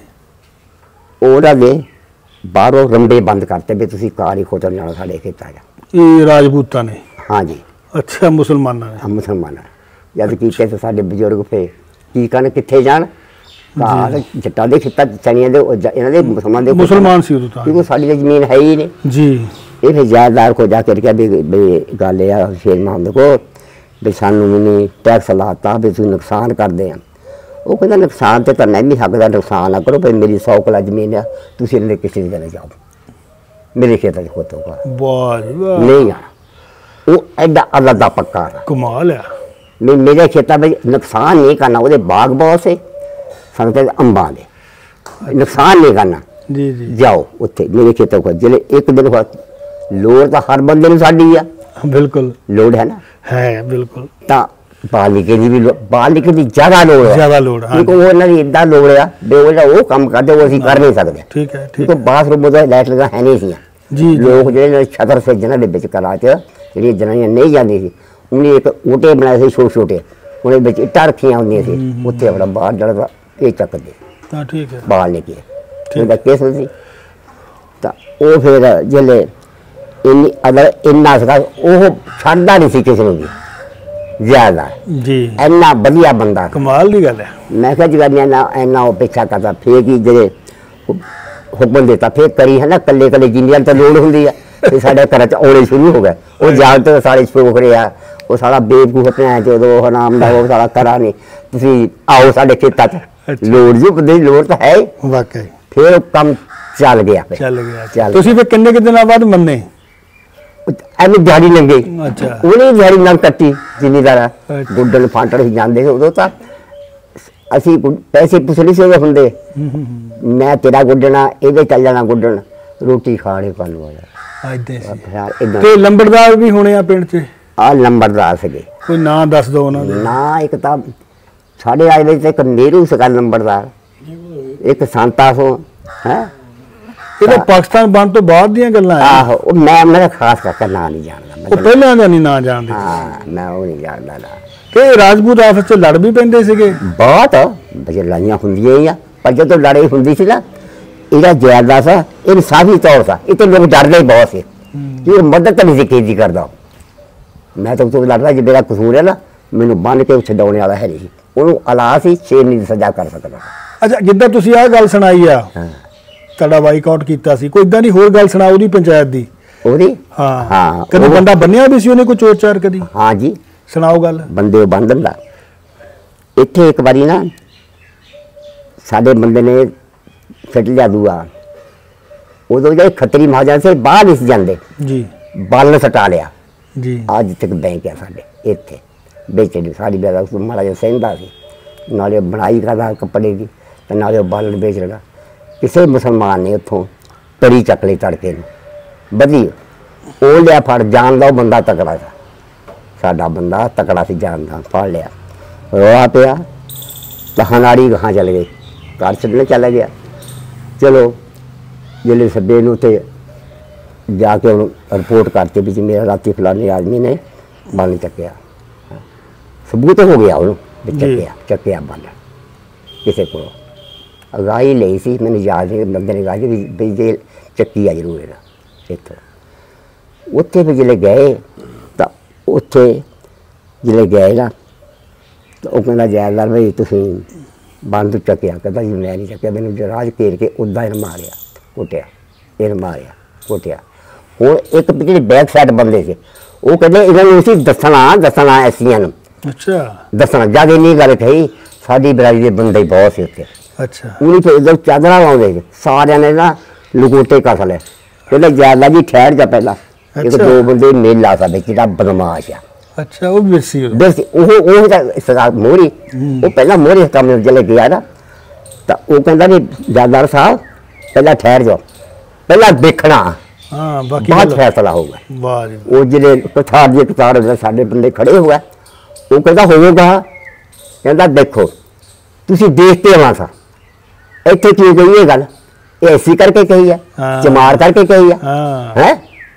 ਉਹਨਾਂ ਦੇ ਬਾਹਰੋਂ ਰੰਬੇ ਬੰਦ ਕਰਤੇ ਵੀ ਤੁਸੀਂ ਕਾਰ ਹੀ ਖੋਤਰ ਜਾਣਾ ਸਾਡੇ ਖੇਤਾਂ 'ਚ। ਇਹ ਰਾਜਪੂਤਾਂ ਨੇ? ਹਾਂ ਜੀ। ਅੱਛਾ, ਮੁਸਲਮਾਨਾਂ ਨੇ? ਮੁਸਲਮਾਨਾਂ ਜਦ ਕੀ ਕਹਿੰਦੇ ਸਾਡੇ ਬਜ਼ੁਰਗ ਫੇ ਕੀ ਕਰਨ ਕਿੱਥੇ ਜਾਣ, ਕਾਰ ਜੱਟਾਂ ਦੇ ਖੇਤਾਂ ਚਣੀਆਂ ਦੇ ਇਹਨਾਂ ਦੇ ਮੁਸਲਮਾਨ ਦੇ ਮੁਸਲਮਾਨ ਸੀ ਉਦੋਂ ਤਾਂ, ਕਿਉਂਕਿ ਸਾਡੀ ਤਾਂ ਜ਼ਮੀਨ ਹੈ ਹੀ ਨਹੀਂ ਜੀ। ਇਹ ਫਿਰ ਜਾਇਦਾਰ ਕੋ ਜਾ ਕੇ ਕਿਹਾ ਵੀ ਵੀ ਗੱਲ ਇਹ ਆ ਸ਼ੇਰ ਮੁਹੰਮਦ ਕੋ ਵੀ ਸਾਨੂੰ ਮੈਨੂੰ ਟੈਕਸ ਲਾਤਾ ਵੀ ਤੁਸੀਂ ਨੁਕਸਾਨ ਕਰਦੇ ਆ। ਉਹ ਕਹਿੰਦਾ ਨੁਕਸਾਨ ਤੇ ਤਾਂ ਨਹੀਂ ਵੀ ਹੱਕ ਦਾ ਨੁਕਸਾਨ ਨਾ ਕਰੋ, ਪਰ ਮੇਰੀ ਸੌ ਕਿੱਲਾ ਜ਼ਮੀਨ ਆ, ਤੁਸੀਂ ਇਹਨੇ ਕਿਸੇ ਦੀ ਚਲੇ ਜਾਓ, ਮੇਰੇ ਖੇਤਾਂ 'ਚ ਖੋਤੋਗਾ। ਵਾਹ ਜੀ ਵਾਹ, ਨਹੀਂ ਆ ਉਹ ਐਡਾ ਅੱਲਾ ਦਾ ਪੱਕਾ ਕਮਾਲ ਆ। ਮੈਂ ਮੇਰੇ ਖੇਤਾਂ ਵਿੱਚ ਨੁਕਸਾਨ ਨਹੀਂ ਕਰਨਾ, ਉਹਦੇ ਬਾਗ ਬਹੁਤ ਸੇ ਸੰਗਤ ਅੰਬਾਂ ਦੇ, ਨੁਕਸਾਨ ਨਹੀਂ ਕਰਨਾ। ਜੀ ਜੀ, ਜਾਓ ਉੱਥੇ ਮੇਰੇ ਖੇਤਾਂ ਕੋਲ ਜਿਹੜੇ ਇੱਕ ਦਿਨ ਲੋੜ ਤਾਂ ਹਰ ਬੰਦੇ ਨੂੰ ਸਾਡੀ ਆ। ਬਿਲਕੁਲ ਲੋੜ ਹੈ ਨਾ, ਹੈ ਬਿਲਕੁਲ। ਤਾਂ ਬਾਲਿਕੇ ਦੀ ਵੀ ਬਾਲਿਕੇ ਦੀ ਜ਼ਿਆਦਾ ਲੋੜ ਹੈ, ਜ਼ਿਆਦਾ ਲੋੜ। ਹਾਂ, ਕਿਉਂਕਿ ਉਹਨਾਂ ਦੀ ਇੱਦਾਂ ਲੋੜ ਆ ਵੀ ਉਹ ਉਹ ਕੰਮ ਕਰਦੇ ਉਹ ਅਸੀਂ ਕਰ ਨਹੀਂ ਸਕਦੇ। ਠੀਕ ਹੈ, ਠੀਕ ਕਿਉਂਕਿ ਬਾਥਰੂਮ ਉਹਦਾ ਲਾਈਟ ਲਗਾ ਹੈ ਨਹੀਂ ਸੀ। ਜੀ, ਲੋਕ ਜਿਹੜੇ ਛਤਰ ਸੇ ਜਿਹਨਾਂ ਦੇ ਵਿੱਚ ਕਲਾ 'ਚ ਜਿਹੜੀਆਂ ਜਨਾਨੀਆਂ ਨਹੀਂ ਜਾਂਦੀ ਸੀ, ਉਹਨੇ ਇੱਕ ਊਟੇ ਬਣਾਏ ਸੀ ਛੋਟੇ ਛੋਟੇ, ਉਹਦੇ ਵਿੱਚ ਇੱਟਾਂ ਰੱਖੀਆਂ ਹੁੰਦੀਆਂ ਸੀ, ਉੱਥੇ ਆਪਣਾ ਬਾਹਰ ਜਲਦਾ ਇਹ ਚੱਕਦੇ ਹਾਂ, ਠੀਕ ਹੈ, ਬਾਹਰ ਲੈ ਕੇ ਉਹਦਾ ਕੇਸ ਸੀ। ਤਾਂ ਉਹ ਫਿਰ ਜਿਹੜੇ ਇੰਨੀ ਅਗਰ ਇੰਨਾ ਸੀਗਾ ਉਹ ਛੱਡਦਾ ਨਹੀਂ ਸੀ ਕਿਸੇ ਨੂੰ ਵੀ ਜ਼ਿਆਦਾ ਜੀ। ਇੰਨਾ ਵਧੀਆ ਬੰਦਾ, ਕਮਾਲ ਦੀ ਗੱਲ ਹੈ। ਮੈਂ ਕਿਹਾ ਜਗਾਨੀਆਂ ਨਾ ਇੰਨਾ ਉਹ ਪਿੱਛਾ ਕਰਦਾ ਫੇਰ ਕੀ ਜਿਹੜੇ ਹੁਕਮ ਦਿੱਤਾ ਫੇਰ ਕਰੀ ਹੈ ਨਾ, ਕੱਲੇ ਕੱਲੇ ਜਿੰਨੀਆਂ ਤਾਂ ਲੋੜ ਹੁੰਦੀ ਆ ਤੇ ਸਾਡੇ ਘਰਾਂ 'ਚ ਆਉਣੇ ਸ਼ੁਰੂ ਹੋ ਗਏ। ਉਹ ਜਾਲ ਤੋਂ ਸਾਰੇ ਸ਼ੋਕ ਰਿਹਾ, ਉਹ ਸਾਰਾ ਬੇਵਕੂਫ ਭੈਣ ਜਦੋਂ ਹਰਾਮ ਦਾ ਉਹ ਸਾਰਾ ਕਰਾ ਨਹੀਂ, ਤੁਸੀਂ ਆਓ ਸਾਡੇ ਖੇਤਾਂ 'ਚ, ਲੋੜ ਜੀ ਬੰਦੇ ਦੀ ਲੋੜ ਤਾਂ ਹੈ। ਵਾਕਈ ਫਿਰ ਉਹ ਕੰਮ ਚੱਲ ਗਿਆ, ਚੱਲ ਗਿਆ। ਚੱਲ ਤੁਸੀਂ ਫਿਰ ਕਿੰਨੇ ਕੁ ਦਿਨਾਂ ਬਾਅਦ ਮੰਨੇ? ਐਵੇਂ ਦਿਹਾੜੀ ਲੰਘੇ। ਅੱਛਾ, ਉਹਨੇ ਦਿਹਾੜੀ ਲੰਘ ਕੱਟੀ ਜ਼ਿਮੀਦਾਰ ਗੁੱਡਣ ਫਾਂਟੜ ਹੀ ਜਾਂਦੇ ਸੀ ਉਦੋਂ। ਤਾਂ ਅਸੀਂ ਪੈਸੇ ਪੁੱਛ ਨਹੀਂ ਸੀ ਹੁੰਦੇ, ਮੈਂ ਤੇਰਾ ਗੁੱਡਣਾ ਇਹਦੇ ਚੱਲ ਜਾਣਾ ਗੁੱਡਣ, ਰੋਟੀ ਖਾਣੇ ਕੱਲ ਏਦਾਂ। ਤੇ ਲੰਬੜਦਾਰ ਵੀ ਹੋਣੇ ਆ ਪਿੰਡ 'ਚ? ਆ ਲੰਬੜਦਾਰ ਸੀਗੇ। ਕੋਈ ਨਾਂ ਦੱਸ ਦਿਓ ਉਹਨਾਂ ਦੇ। ਨਾ ਇੱਕ ਤਾਂ ਸਾਡੇ ਆਏ ਵਿੱਚ ਇੱਕ ਨਹਿਰੂ ਸੀਗਾ ਲੰਬੜਦਾਰ, ਇੱਕ ਸੰਤਾ ਸੋ ਹੈ। ਇਹ ਤਾਂ ਪਾਕਿਸਤਾਨ ਬਣ ਤੋਂ ਬਾਅਦ ਦੀਆਂ ਗੱਲਾਂ ਆ। ਆਹੋ, ਉਹ ਮੈਂ ਮੇਰਾ ਖਾਸ ਕਰਕੇ ਨਾਂ ਨਹੀਂ ਜਾਣਦਾ। ਉਹ ਪਹਿਲਾਂ ਦਾ ਨਹੀਂ ਨਾਂ ਜਾਣਦੇ? ਹਾਂ, ਮੈਂ ਉਹ ਨਹੀਂ ਜਾਣਦਾ ਨਾ। ਤੇ ਰਾਜਪੂਤ ਆਪਸ 'ਚ ਲੜ ਵੀ ਪੈਂਦੇ ਸੀਗੇ? ਬਹੁਤ ਬਜੇ ਲੜਾਈਆਂ ਹੁੰਦੀਆਂ ਹੀ ਆ, ਪਰ ਜਦੋਂ ਲੜਾਈ ਹੁੰਦੀ ਸੀ ਨਾ, ਇਹਦਾ ਜਾਇਦਾਦ ਸੀ ਇਨਸਾਫੀ ਤੌਰ ਸੀ, ਇਹ ਤਾਂ ਲੋਕ ਡਰਦੇ ਹੀ ਬਹੁਤ ਸੀ ਕਿ ਉਹ ਮਦਦ ਤਾਂ ਨਹੀਂ ਸੀ ਕੀਤੀ ਕਰਦਾ। ਮੈਂ ਤਾਂ ਉਦੋਂ ਲੜਦਾ ਜੇ ਮੇਰਾ ਕਸੂਰ ਹੈ ਨਾ, ਮੈਨੂੰ ਬੰਨ ਕੇ ਛਡਾਉਣੇ ਵਾਲਾ ਹੈ ਨਹੀਂ, ਉਹਨੂੰ ਅਲਾ ਸੀ ਛੇੜਨੀ ਦੀ ਸਜ਼ਾ ਕਰ ਸਕਦਾ। ਅੱਛਾ, ਜਿੱਦਾਂ ਤੁਸੀਂ ਆਹ ਗੱਲ ਸੁਣਾਈ ਆ, ਤੁਹਾਡਾ ਬਾਈਕਾਟ ਕੀਤਾ ਸੀ, ਕੋਈ ਇਦਾਂ ਦੀ ਹੋਰ ਗੱਲ ਸੁਣਾਓ ਉਹਦੀ ਪੰਚਾਇਤ ਦੀ। ਉਹਦੀ ਹਾਂ ਹਾਂ, ਕਦੇ ਬੰਦਾ ਬੰਨਿਆ ਵੀ ਸੀ ਉਹਨੇ ਕੋਈ ਚੋਰ ਚਾਰ ਕਦੀ? ਹਾਂ ਜੀ, ਸੁਣਾਓ ਗੱਲ। ਬੰਦੇ ਬੰਨ ਦਿੰਦਾ। ਇੱਥੇ ਇੱਕ ਵਾਰੀ ਨਾ ਸਾਡੇ ਬੰਦੇ ਨੇ ਫਿੱਟ ਲਿਆ ਦੂਆ, ਉਦੋਂ ਜਿਹੜੇ ਖੱਤਰੀ ਮਹਾਜਨ ਸੇ ਬਾਹਰ ਨਹੀਂ ਜਾਂਦੇ ਜੀ, ਬਲ ਸਟਾ ਲਿਆ ਜੀ। ਅੱਜ ਤੱਕ ਬੈਂਕ ਆ ਸਾਡੇ ਇੱਥੇ ਵੇਚਣੀ ਸਾਡੀ ਬੇਦਾ ਮਾੜਾ ਜਿਹਾ ਸਹਿੰਦਾ ਸੀ, ਨਾਲੇ ਬਣਾਈ ਕਰਦਾ ਕੱਪੜੇ ਦੀ ਤੇ ਨਾਲੇ ਉਹ ਬਲ ਵੇਚ ਰਿਹਾ। ਕਿਸੇ ਮੁਸਲਮਾਨ ਨੇ ਉੱਥੋਂ ਤਰੀ ਚੱਕ ਲਈ ਤੜਕੇ ਨੂੰ ਵਧੀਆ, ਉਹ ਲਿਆ ਫੜ ਜਾਣਦਾ, ਉਹ ਬੰਦਾ ਤਕੜਾ ਸੀ, ਸਾਡਾ ਬੰਦਾ ਤਕੜਾ ਸੀ, ਜਾਣਦਾ, ਫੜ ਲਿਆ, ਰੋਆ ਪਿਆ, ਕਹਾਨਾੜੀ ਗਾਹਾਂ ਚੱਲ ਗਈ, ਘਰ ਛੱਡਣੇ ਚਲਾ ਗਿਆ। ਚਲੋ ਜਿਹੜੇ ਸੱਬੇ ਨੂੰ ਤੇ ਜਾ ਕੇ ਉਹਨੂੰ ਰਿਪੋਰਟ ਕਰਤੀ ਵੀ ਜੀ ਮੇਰਾ ਰਾਤੀ ਫਲਾਣੇ ਆਦਮੀ ਨੇ ਬੰਨ ਚੱਕਿਆ। ਸਬੂਤ ਹੋ ਗਿਆ ਉਹਨੂੰ ਵੀ ਜੀ। ਚੱਕਿਆ ਚੱਕਿਆ ਬੰਦ ਕਿਸੇ ਕੋਲੋਂ ਅਗਾਈ ਲਈ ਸੀ ਮੈਨੂੰ ਯਾਦ ਨਹੀਂ ਬੰਦੇ ਨੇ ਗਾਈ ਵੀ ਵੀ ਜੇ ਚੱਕੀ ਆ ਜ਼ਰੂਰ ਇਹਦਾ ਇੱਥੋਂ ਉੱਥੇ ਵੀ ਜਿਹੜੇ ਗਏ ਤਾਂ ਉੱਥੇ ਜਿਹੜੇ ਗਏ ਨਾ ਤਾਂ ਉਹ ਕਹਿੰਦਾ ਜੈਲਦਾਰ ਬਈ ਤੁਸੀਂ ਬੰਦ ਚੱਕਿਆ ਕਹਿੰਦਾ ਜੀ ਮੈਂ ਨਹੀਂ ਚੱਕਿਆ ਮੈਨੂੰ ਰਾਜ ਘੇਰ ਕੇ ਉੱਦਾਂ ਇਹਨੂੰ ਮਾਰਿਆ ਕੁੱਟਿਆ ਇਹਨੂੰ ਮਾਰਿਆ ਕੁੱਟਿਆ ਹੁਣ ਇੱਕ ਜਿਹੜੇ ਬੈਕ ਸਾਈਡ ਬੰਦੇ ਸੀ ਉਹ ਕਹਿੰਦੇ ਇਹਨਾਂ ਨੂੰ ਅਸੀਂ ਦੱਸਣਾ ਦੱਸਣਾ ਐਸੀਆਂ ਨੂੰ ਅੱਛਾ ਦੱਸਣਾ ਜਦ ਇੰਨੀ ਗੱਲ ਕਹੀ ਸਾਡੀ ਬਰਾਦਰੀ ਦੇ ਬੰਦੇ ਬਹੁਤ ਸੀ ਉੱਥੇ ਅੱਛਾ ਉਹਨੇ ਫਿਰ ਇੱਧਰ ਚਾਦਰਾਂ ਲਾਉਂਦੇ ਸੀ ਸਾਰਿਆਂ ਨੇ ਨਾ ਲੁਕੋਤੇ ਕੱਸ ਲਏ ਕਹਿੰਦਾ ਜੈਲਾ ਜੀ ਠਹਿਰ ਜਾ ਪਹਿਲਾਂ ਇੱਕ ਅੱਛਾ। ਦੋ ਬੰਦੇ ਮੇਲਾ ਸਾਡੇ ਜਿਹੜਾ ਬਦਮਾਸ਼ ਆ ਅੱਛਾ ਉਹ ਵੀ ਸੀ ਉਦੋਂ। ਬਸ ਉਹ ਉਹ ਤਾਂ ਸਰਦਾਰ ਮੋਹਰੀ ਉਹ ਪਹਿਲਾਂ ਮੋਹਰੀ ਕੰਮ ਜਲੇ ਗਿਆ ਨਾ ਤਾਂ ਉਹ ਕਹਿੰਦਾ ਵੀ ਜੈਲਦਾਰ ਸਾਹਿਬ ਪਹਿਲਾਂ ਠਹਿਰ ਜਾਓ ਪਹਿਲਾਂ ਦੇਖਣਾ ਹਾਂ ਬਾਕੀ ਬਾਅਦ ਗੱਲ- ਫੈਸਲਾ ਹੋਊਗਾ ਵਾਹ ਜੀ ਵਾਹ। ਉਹ ਜਿਹੜੇ ਕਥਾਰ ਦੀ ਕਤਾਰ ਦੇ ਸਾਡੇ ਬੰਦੇ ਖੜੇ ਹੋਇਆ ਉਹ ਕਹਿੰਦਾ ਹੋਵੇਗਾ ਕਹਿੰਦਾ ਦੇਖੋ ਤੁਸੀਂ ਦੇਖਤੇ ਆਵਾਂ ਸਾ ਇੱਥੇ ਕਿਉਂ ਗਈ ਇਹ ਗੱਲ ਇਹ ਐਸੀ ਕਰਕੇ ਕਹੀ ਹੈ ਹਾਂ। ਚਮਾਰ ਕਰਕੇ ਕਹੀ ਹੈ ਹਾਂ ਹੈ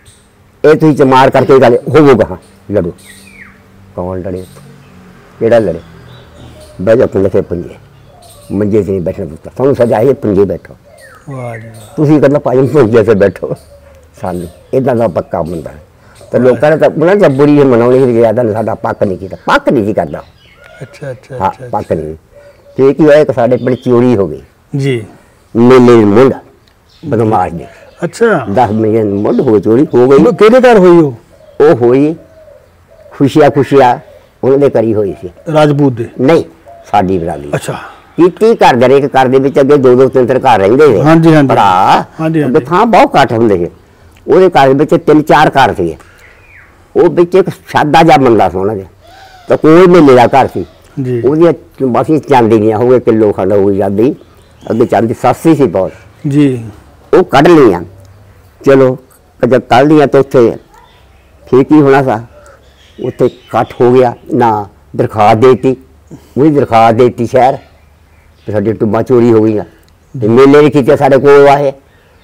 ਇਹ ਤੁਸੀਂ ਚਮਾਰ ਕਰਕੇ ਗੱਲ ਹੋਵੇਗਾ ਹਾਂ ਲੜੋ ਕੌਣ ਲੜੇ ਕਿਹੜਾ ਲੜੇ ਬਹਿ ਜਾ ਪੁੰਨੇ ਪੰਜੇ ਮੰਜੇ 'ਚ ਨਹੀਂ ਬੈਠਣਾ ਦਿੱਤਾ ਸਾਨੂੰ ਸਜ਼ਾ ਹੈ ਪੰਜੇ ਬੈਠੋ ਵਾਹ ਜੀ ਵਾਹ। ਤੁਸੀਂ ਕਹਿੰਦਾ ਭਾਈ ਪੰਜੇ 'ਤੇ ਬੈਠੋ ਸਾਨੂੰ ਇਦਾਂ ਦਾ ਪੱਕਾ ਬੰਦਾ ਤੇ ਲੋਕਾਂ ਨੇ ਤਾਂ ਉਹਨਾਂ ਦਾ ਬੁਰੀ ਹੀ ਮਨਾਉਣੀ ਸੀ ਜ਼ਿਆਦਾ ਨੇ ਸਾਡਾ ਪੱਕ ਨਹੀਂ ਕੀਤਾ ਪੱਕ ਨਹੀਂ ਸੀ ਕਰਦਾ ਅੱਛਾ ਅੱਛਾ ਹਾਂ ਅੱਛਾ ਪੱਕ ਨਹੀਂ ਤੇ ਕੀ ਹੋਇਆ ਕਿ ਸਾਡੇ ਪਿੰਡ ਚੋਰੀ ਹੋ ਗਈ ਜੀ ਮੇਲੇ ਦੀ ਮੁੰਡ ਬਦਮਾਸ਼ ਦੀ ਅੱਛਾ ਦਸ ਮਿਲੀਅਨ ਮੁੰਡ ਹੋ ਗਈ ਚੋਰੀ ਹੋ ਗਈ ਉਹ ਕਿਹਦੇ ਘਰ ਹੋਈ ਉਹ ਉਹ ਹੋਈ ਖੁਸ਼ੀਆਂ ਖੁਸ਼ੀਆਂ ਉਹਨਾਂ ਦੇ ਕਰੀ ਹੋਈ ਸੀ ਰਾਜਪੂਤ ਦੇ ਨਹੀਂ ਸਾਡੀ ਬਰਾਦਰੀ ਅੱਛਾ ਕੀਤੀ ਘਰ ਦੇ ਇੱਕ ਘਰ ਦੇ ਵਿੱਚ ਅੱਗੇ ਦੋ ਦੋ ਤਿੰਨ ਤਿੰਨ ਘਰ ਰਹਿੰਦੇ ਸੀ ਹਾਂਜੀ, ਹਾਂਜੀ। ਭਰਾ ਹਾਂਜੀ, ਹਾਂਜੀ। ਅੱਗੇ ਥਾਂ ਬਹੁਤ ਘੱਟ ਹੁੰਦੇ ਸੀ ਉਹਦੇ ਘਰ ਦੇ ਵਿੱਚ ਤਿੰਨ ਚਾਰ ਘਰ ਸੀਗੇ ਉਹ ਵਿੱਚ ਇੱਕ ਸਾਦਾ ਜਿਹਾ ਬੰਦਾ ਸੀ ਉਹਨਾਂ ਦੇ ਤਾਂ ਕੋਈ ਮੇਲੇ ਦਾ ਘਰ ਸੀ ਜੀ ਉਹਦੀਆਂ ਬਾਸੀ ਚਾਂਦੀ ਦੀਆਂ ਹੋ ਗਏ ਕਿਲੋ ਖੰਡ ਹੋ ਗਈ ਜਾਂਦੀ ਅੱਗੇ ਚਾਂਦੀ ਸਸਤੀ ਸੀ ਬਹੁਤ ਜੀ ਉਹ ਕੱਢ ਲਈਆਂ ਚਲੋ ਜਦ ਕੱਢ ਲਈਆਂ ਤਾਂ ਉੱਥੇ ਫਿਰ ਕੀ ਹੋਣਾ ਸਾ ਉੱਥੇ ਇਕੱਠ ਹੋ ਗਿਆ ਨਾ ਦਰਖਾਸਤ ਦੇ ਦਿੱਤੀ ਉਹਦੀ ਦਰਖਾਸਤ ਦੇ ਦਿੱਤੀ ਸ਼ਹਿਰ ਤੇ ਸਾਡੀ ਟੁੱਬਾਂ ਚੋਰੀ ਹੋ ਗਈਆਂ ਤੇ ਮੇਲੇ ਨੇ ਕੀਤੇ ਸਾਡੇ ਕੋਲ ਆਏ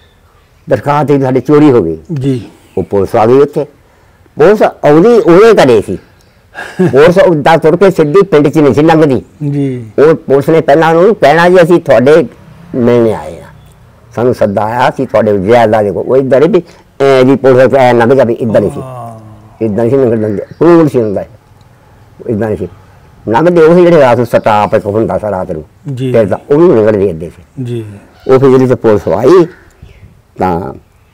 ਦਰਖਾਸਤ ਦੇ ਸਾਡੇ ਚੋਰੀ ਹੋ ਗਈ ਜੀ ਉਹ ਪੁਲਿਸ ਆ ਗਈ ਉੱਥੇ ਪੁਲਿਸ ਆਉਂਦੀ ਉਹਨੇ ਕਰੇ ਸੀ ਪੁਲਿਸ ਦਾ ਤੁਰ ਕੇ ਸਿੱਧੀ ਪਿੰਡ 'ਚ ਨਹੀਂ ਸੀ ਲੰਘਦੀ ਜੀ ਉਹ ਪੁਲਿਸ ਨੇ ਪਹਿਲਾਂ ਉਹਨੂੰ ਕਹਿਣਾ ਜੀ ਅਸੀਂ ਤੁਹਾਡੇ ਮਿਲਣੇ ਆਏ ਆ ਸਾਨੂੰ ਸੱਦਾ ਆਇਆ ਸੀ ਤੁਹਾਡੇ ਜ਼ਿਆਦਾ ਦੇਖੋ ਉਹ ਇੱਧਰ ਹੀ ਵੀ ਐ ਜੀ ਪੁਲਿਸ ਐ ਲੰਘ ਜਾਵੇ ਇੱਧਰ ਹੀ ਸੀ ਹਾਂ ਇੱਦਾਂ ਨਹੀਂ ਸੀ ਲੰਘਣ ਦਿੰਦੇ ਕੋਈ ਸੀ ਹੁੰਦਾ ਇੱਦਾਂ ਨਹੀਂ ਸੀ ਲੰਘਦੇ ਉਹੀ ਜਿਹੜੇ ਰਾਤ ਨੂੰ ਸਟਾਪ ਇੱਕ ਹੁੰਦਾ ਸੀ ਰਾਤ ਨੂੰ ਜੀ ਫਿਰ ਤਾਂ ਉਹ ਵੀ ਲੰਘਣ ਦੇ ਦਿੰਦੇ ਸੀ ਜੀ ਉਹ ਫਿਰ ਜਿਹੜੀ ਤੇ ਪੁਲਿਸ ਆਈ ਤਾਂ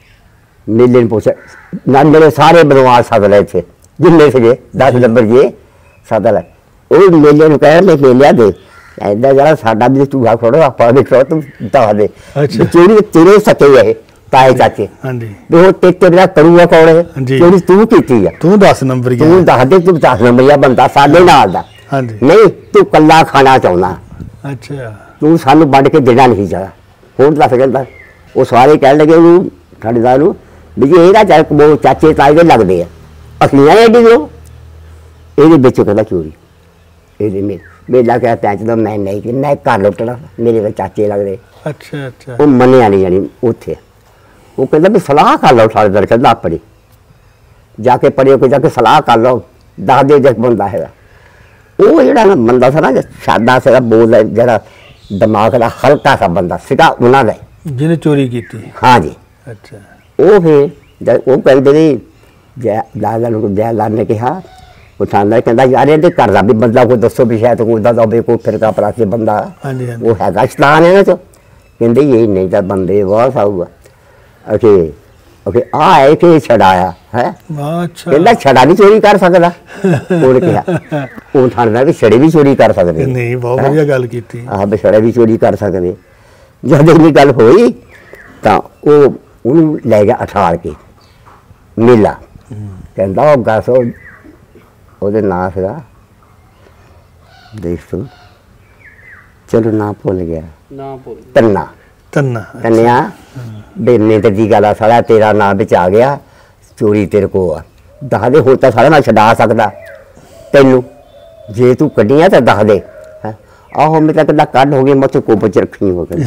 ਮੇਲੇ ਨੂੰ ਪੁੱਛਿਆ ਨਾਲ ਮੇਰੇ ਸਾਰੇ ਬਦਮਾਸ਼ ਸੱਦ ਲਏ ਇੱਥੇ ਜਿੰਨੇ ਸੀਗੇ ਦਸ ਨੰਬਰ ਜੇ ਸੱਦ ਲੈ ਉਹ ਮੇਲੇ ਨੂੰ ਕਹਿ ਲੈ ਮੇਲਿਆ ਦੇ ਐਦਾਂ ਜਰਾ ਸਾਡਾ ਵੀ ਤੂੰ ਆ ਖੜੋ ਆਪਾਂ ਵੀ ਖੜੋ ਤੂੰ ਦੱਸ ਦੇ ਅੱਛਾ। ਚੋਰੀ ਤੇਰੇ ਸਕੇ ਇਹ ਤਾਏ ਚਾਚੇ ਹਾਂਜੀ ਵੀ ਉਹ ਤੇ ਤੇਰਾ ਕਰੂਗਾ ਕੌਣ ਇਹ ਹਾਂਜੀ। ਚੋਰੀ ਤੂੰ ਕੀਤੀ ਆ ਤੂੰ ਦਸ ਨੰਬਰ ਗਿਆ ਤੂੰ ਦੱਸ ਦੇ ਤੂੰ ਦਸ ਨੰਬਰੀਆ ਬੰਦਾ ਸਾਡੇ ਨਾਲ ਦਾ ਹਾਂਜੀ ਨਹੀਂ ਤੂੰ ਕੱਲਾ ਖਾਣਾ ਚਾਹੁੰਦਾ ਅੱਛਾ ਤੂੰ ਸਾਨੂੰ ਵੰਡ ਕੇ ਦੇਣਾ ਨਹੀਂ ਚਾਹਦਾ ਹੁਣ ਦੱਸ ਕਹਿੰਦਾ ਉਹ ਸਾਰੇ ਕਹਿਣ ਲੱਗੇ ਉਹਨੂੰ ਠਾੜੇਦਾਰ ਨੂੰ ਵੀ ਜੀ ਇਹਦਾ ਚਾਹੇ ਉਹ ਚਾਚੇ ਤਾਏ ਦੇ ਲੱਗਦੇ ਆ ਅਸਲੀਆਂ ਐਡੀ ਲੋ ਇਹਦੇ ਵਿੱਚ ਕਹਿੰਦਾ ਚੋਰੀ ਇਹਦੇ ਮੇ ਮੇਲਾ ਕਹਿ ਪੈਂਚ ਦਾ ਮੈਂ ਨਹੀਂ ਕਿ ਮੈਂ ਘਰ ਲੁੱਟਣਾ ਮੇਰੇ ਤਾਂ ਚਾਚੇ ਲੱਗਦੇ ਅੱਛਾ ਅੱਛਾ ਉਹ ਮੰਨਿਆ ਨਹੀਂ ਜਾਣੀ ਉੱਥੇ ਉਹ ਕਹਿੰਦਾ ਵੀ ਸਲਾਹ ਕਰ ਲਓ ਠਾੜੇਦਾਰ ਕਹਿੰਦਾ ਆਪਣੀ ਜਾ ਕੇ ਪੜਿਓ ਕਿ ਜਾ ਕੇ ਸਲਾਹ ਕਰ ਲਓ ਦੱਸ ਦੇ ਜਗ ਬੰਦਾ ਹੈਗਾ ਉਹ ਜਿਹੜਾ ਨਾ ਬੰਦਾ ਸੀ ਨਾ ਸਾਦਾ ਸੀਗਾ ਬੋਲ ਜਿਹੜਾ ਦਿਮਾਗ ਦਾ ਹਲਕਾ ਸਾ ਬੰਦਾ ਸੀਗਾ ਉਹਨਾਂ ਦਾ ਜਿਹਨੇ ਚੋਰੀ ਕੀਤੀ ਹਾਂ ਜੀ ਅੱਛਾ ਉਹ ਫਿਰ ਜਦ ਉਹ ਕਹਿੰਦੇ ਨੇ ਜੈ ਲਾਲਾ ਨੂੰ ਜੈ ਲਾਲ ਨੇ ਕਿਹਾ ਉਹ ਥਾਣਾ ਕਹਿੰਦਾ ਯਾਰ ਇਹਦੇ ਘਰ ਦਾ ਵੀ ਬੰਦਾ ਕੋਈ ਦੱਸੋ ਵੀ ਸ਼ਾਇਦ ਕੋਈ ਦਾ ਹੋਵੇ ਕੋਈ ਫਿਰਕਾ ਪਰਾਸੀ ਬੰਦਾ ਹਾਂਜੀ ਹਾਂਜੀ ਉਹ ਹੈਗਾ ਸ਼ਤਾਨ ਇਹਨਾਂ ਚੋਂ ਕਹਿੰਦੇ ਇਹ ਨਹੀਂ ਤਾਂ ਬੰਦੇ ਬਹੁਤ ਆਊਗਾ ਅਕੇ ਅਕੇ ਆ ਹੈ ਕਿ ਛਡਾਇਆ ਹੈ ਵਾਹ ਅੱਛਾ ਕਹਿੰਦਾ ਛੜਾ ਵੀ ਚੋਰੀ ਕਰ ਸਕਦਾ ਉਹਨੇ ਕਿਹਾ ਉਹ ਥਾਣਾ ਵੀ ਛੜੇ ਵੀ ਚੋਰੀ ਕਰ ਸਕਦੇ ਨਹੀਂ ਬਹੁਤ ਵਧੀਆ ਗੱਲ ਕੀਤੀ ਆਹ ਵੀ ਛੜੇ ਵੀ ਚੋਰੀ ਕਰ ਸਕਦੇ ਜਦ ਇਹ ਗੱਲ ਹੋਈ ਤਾਂ ਉਹ ਉਹਨੂੰ ਲੈ ਗਿਆ ਅਠਾਲ ਕੇ ਮੇਲਾ ਕਹਿੰਦਾ ਉਹ ਗਾਸ ਉਹਦੇ ਨਾਂ ਸੀਗਾ ਦੇਖ ਤੂੰ ਚਲੋ ਨਾਂ ਭੁੱਲ ਗਿਆ ਨਾ ਬੋਲ ਤੰਨਾ ਤੰਨਾ ਤੰਨਿਆ ਬੇਨੇ ਤੇ ਦੀ ਗੱਲ ਆ ਸਾਲਾ ਤੇਰਾ ਨਾਂ ਵਿੱਚ ਆ ਗਿਆ ਚੋਰੀ ਤੇਰੇ ਕੋ ਆ ਦੱਸ ਦੇ ਹੋਰ ਤਾਂ ਸਾਰਾ ਮੈਂ ਛਡਾ ਸਕਦਾ ਤੈਨੂੰ ਜੇ ਤੂੰ ਕੱਢੀਆਂ ਤਾਂ ਦੱਸ ਦੇ ਹੈਂ। ਆਹੋ ਮੈਂ ਤਾਂ ਕਿੱਦਾਂ ਕੱਢ ਹੋ ਗਈ ਮੈਂ ਤੇ ਕੋਪ ਚ ਰੱਖੀ ਹੋ ਗਈ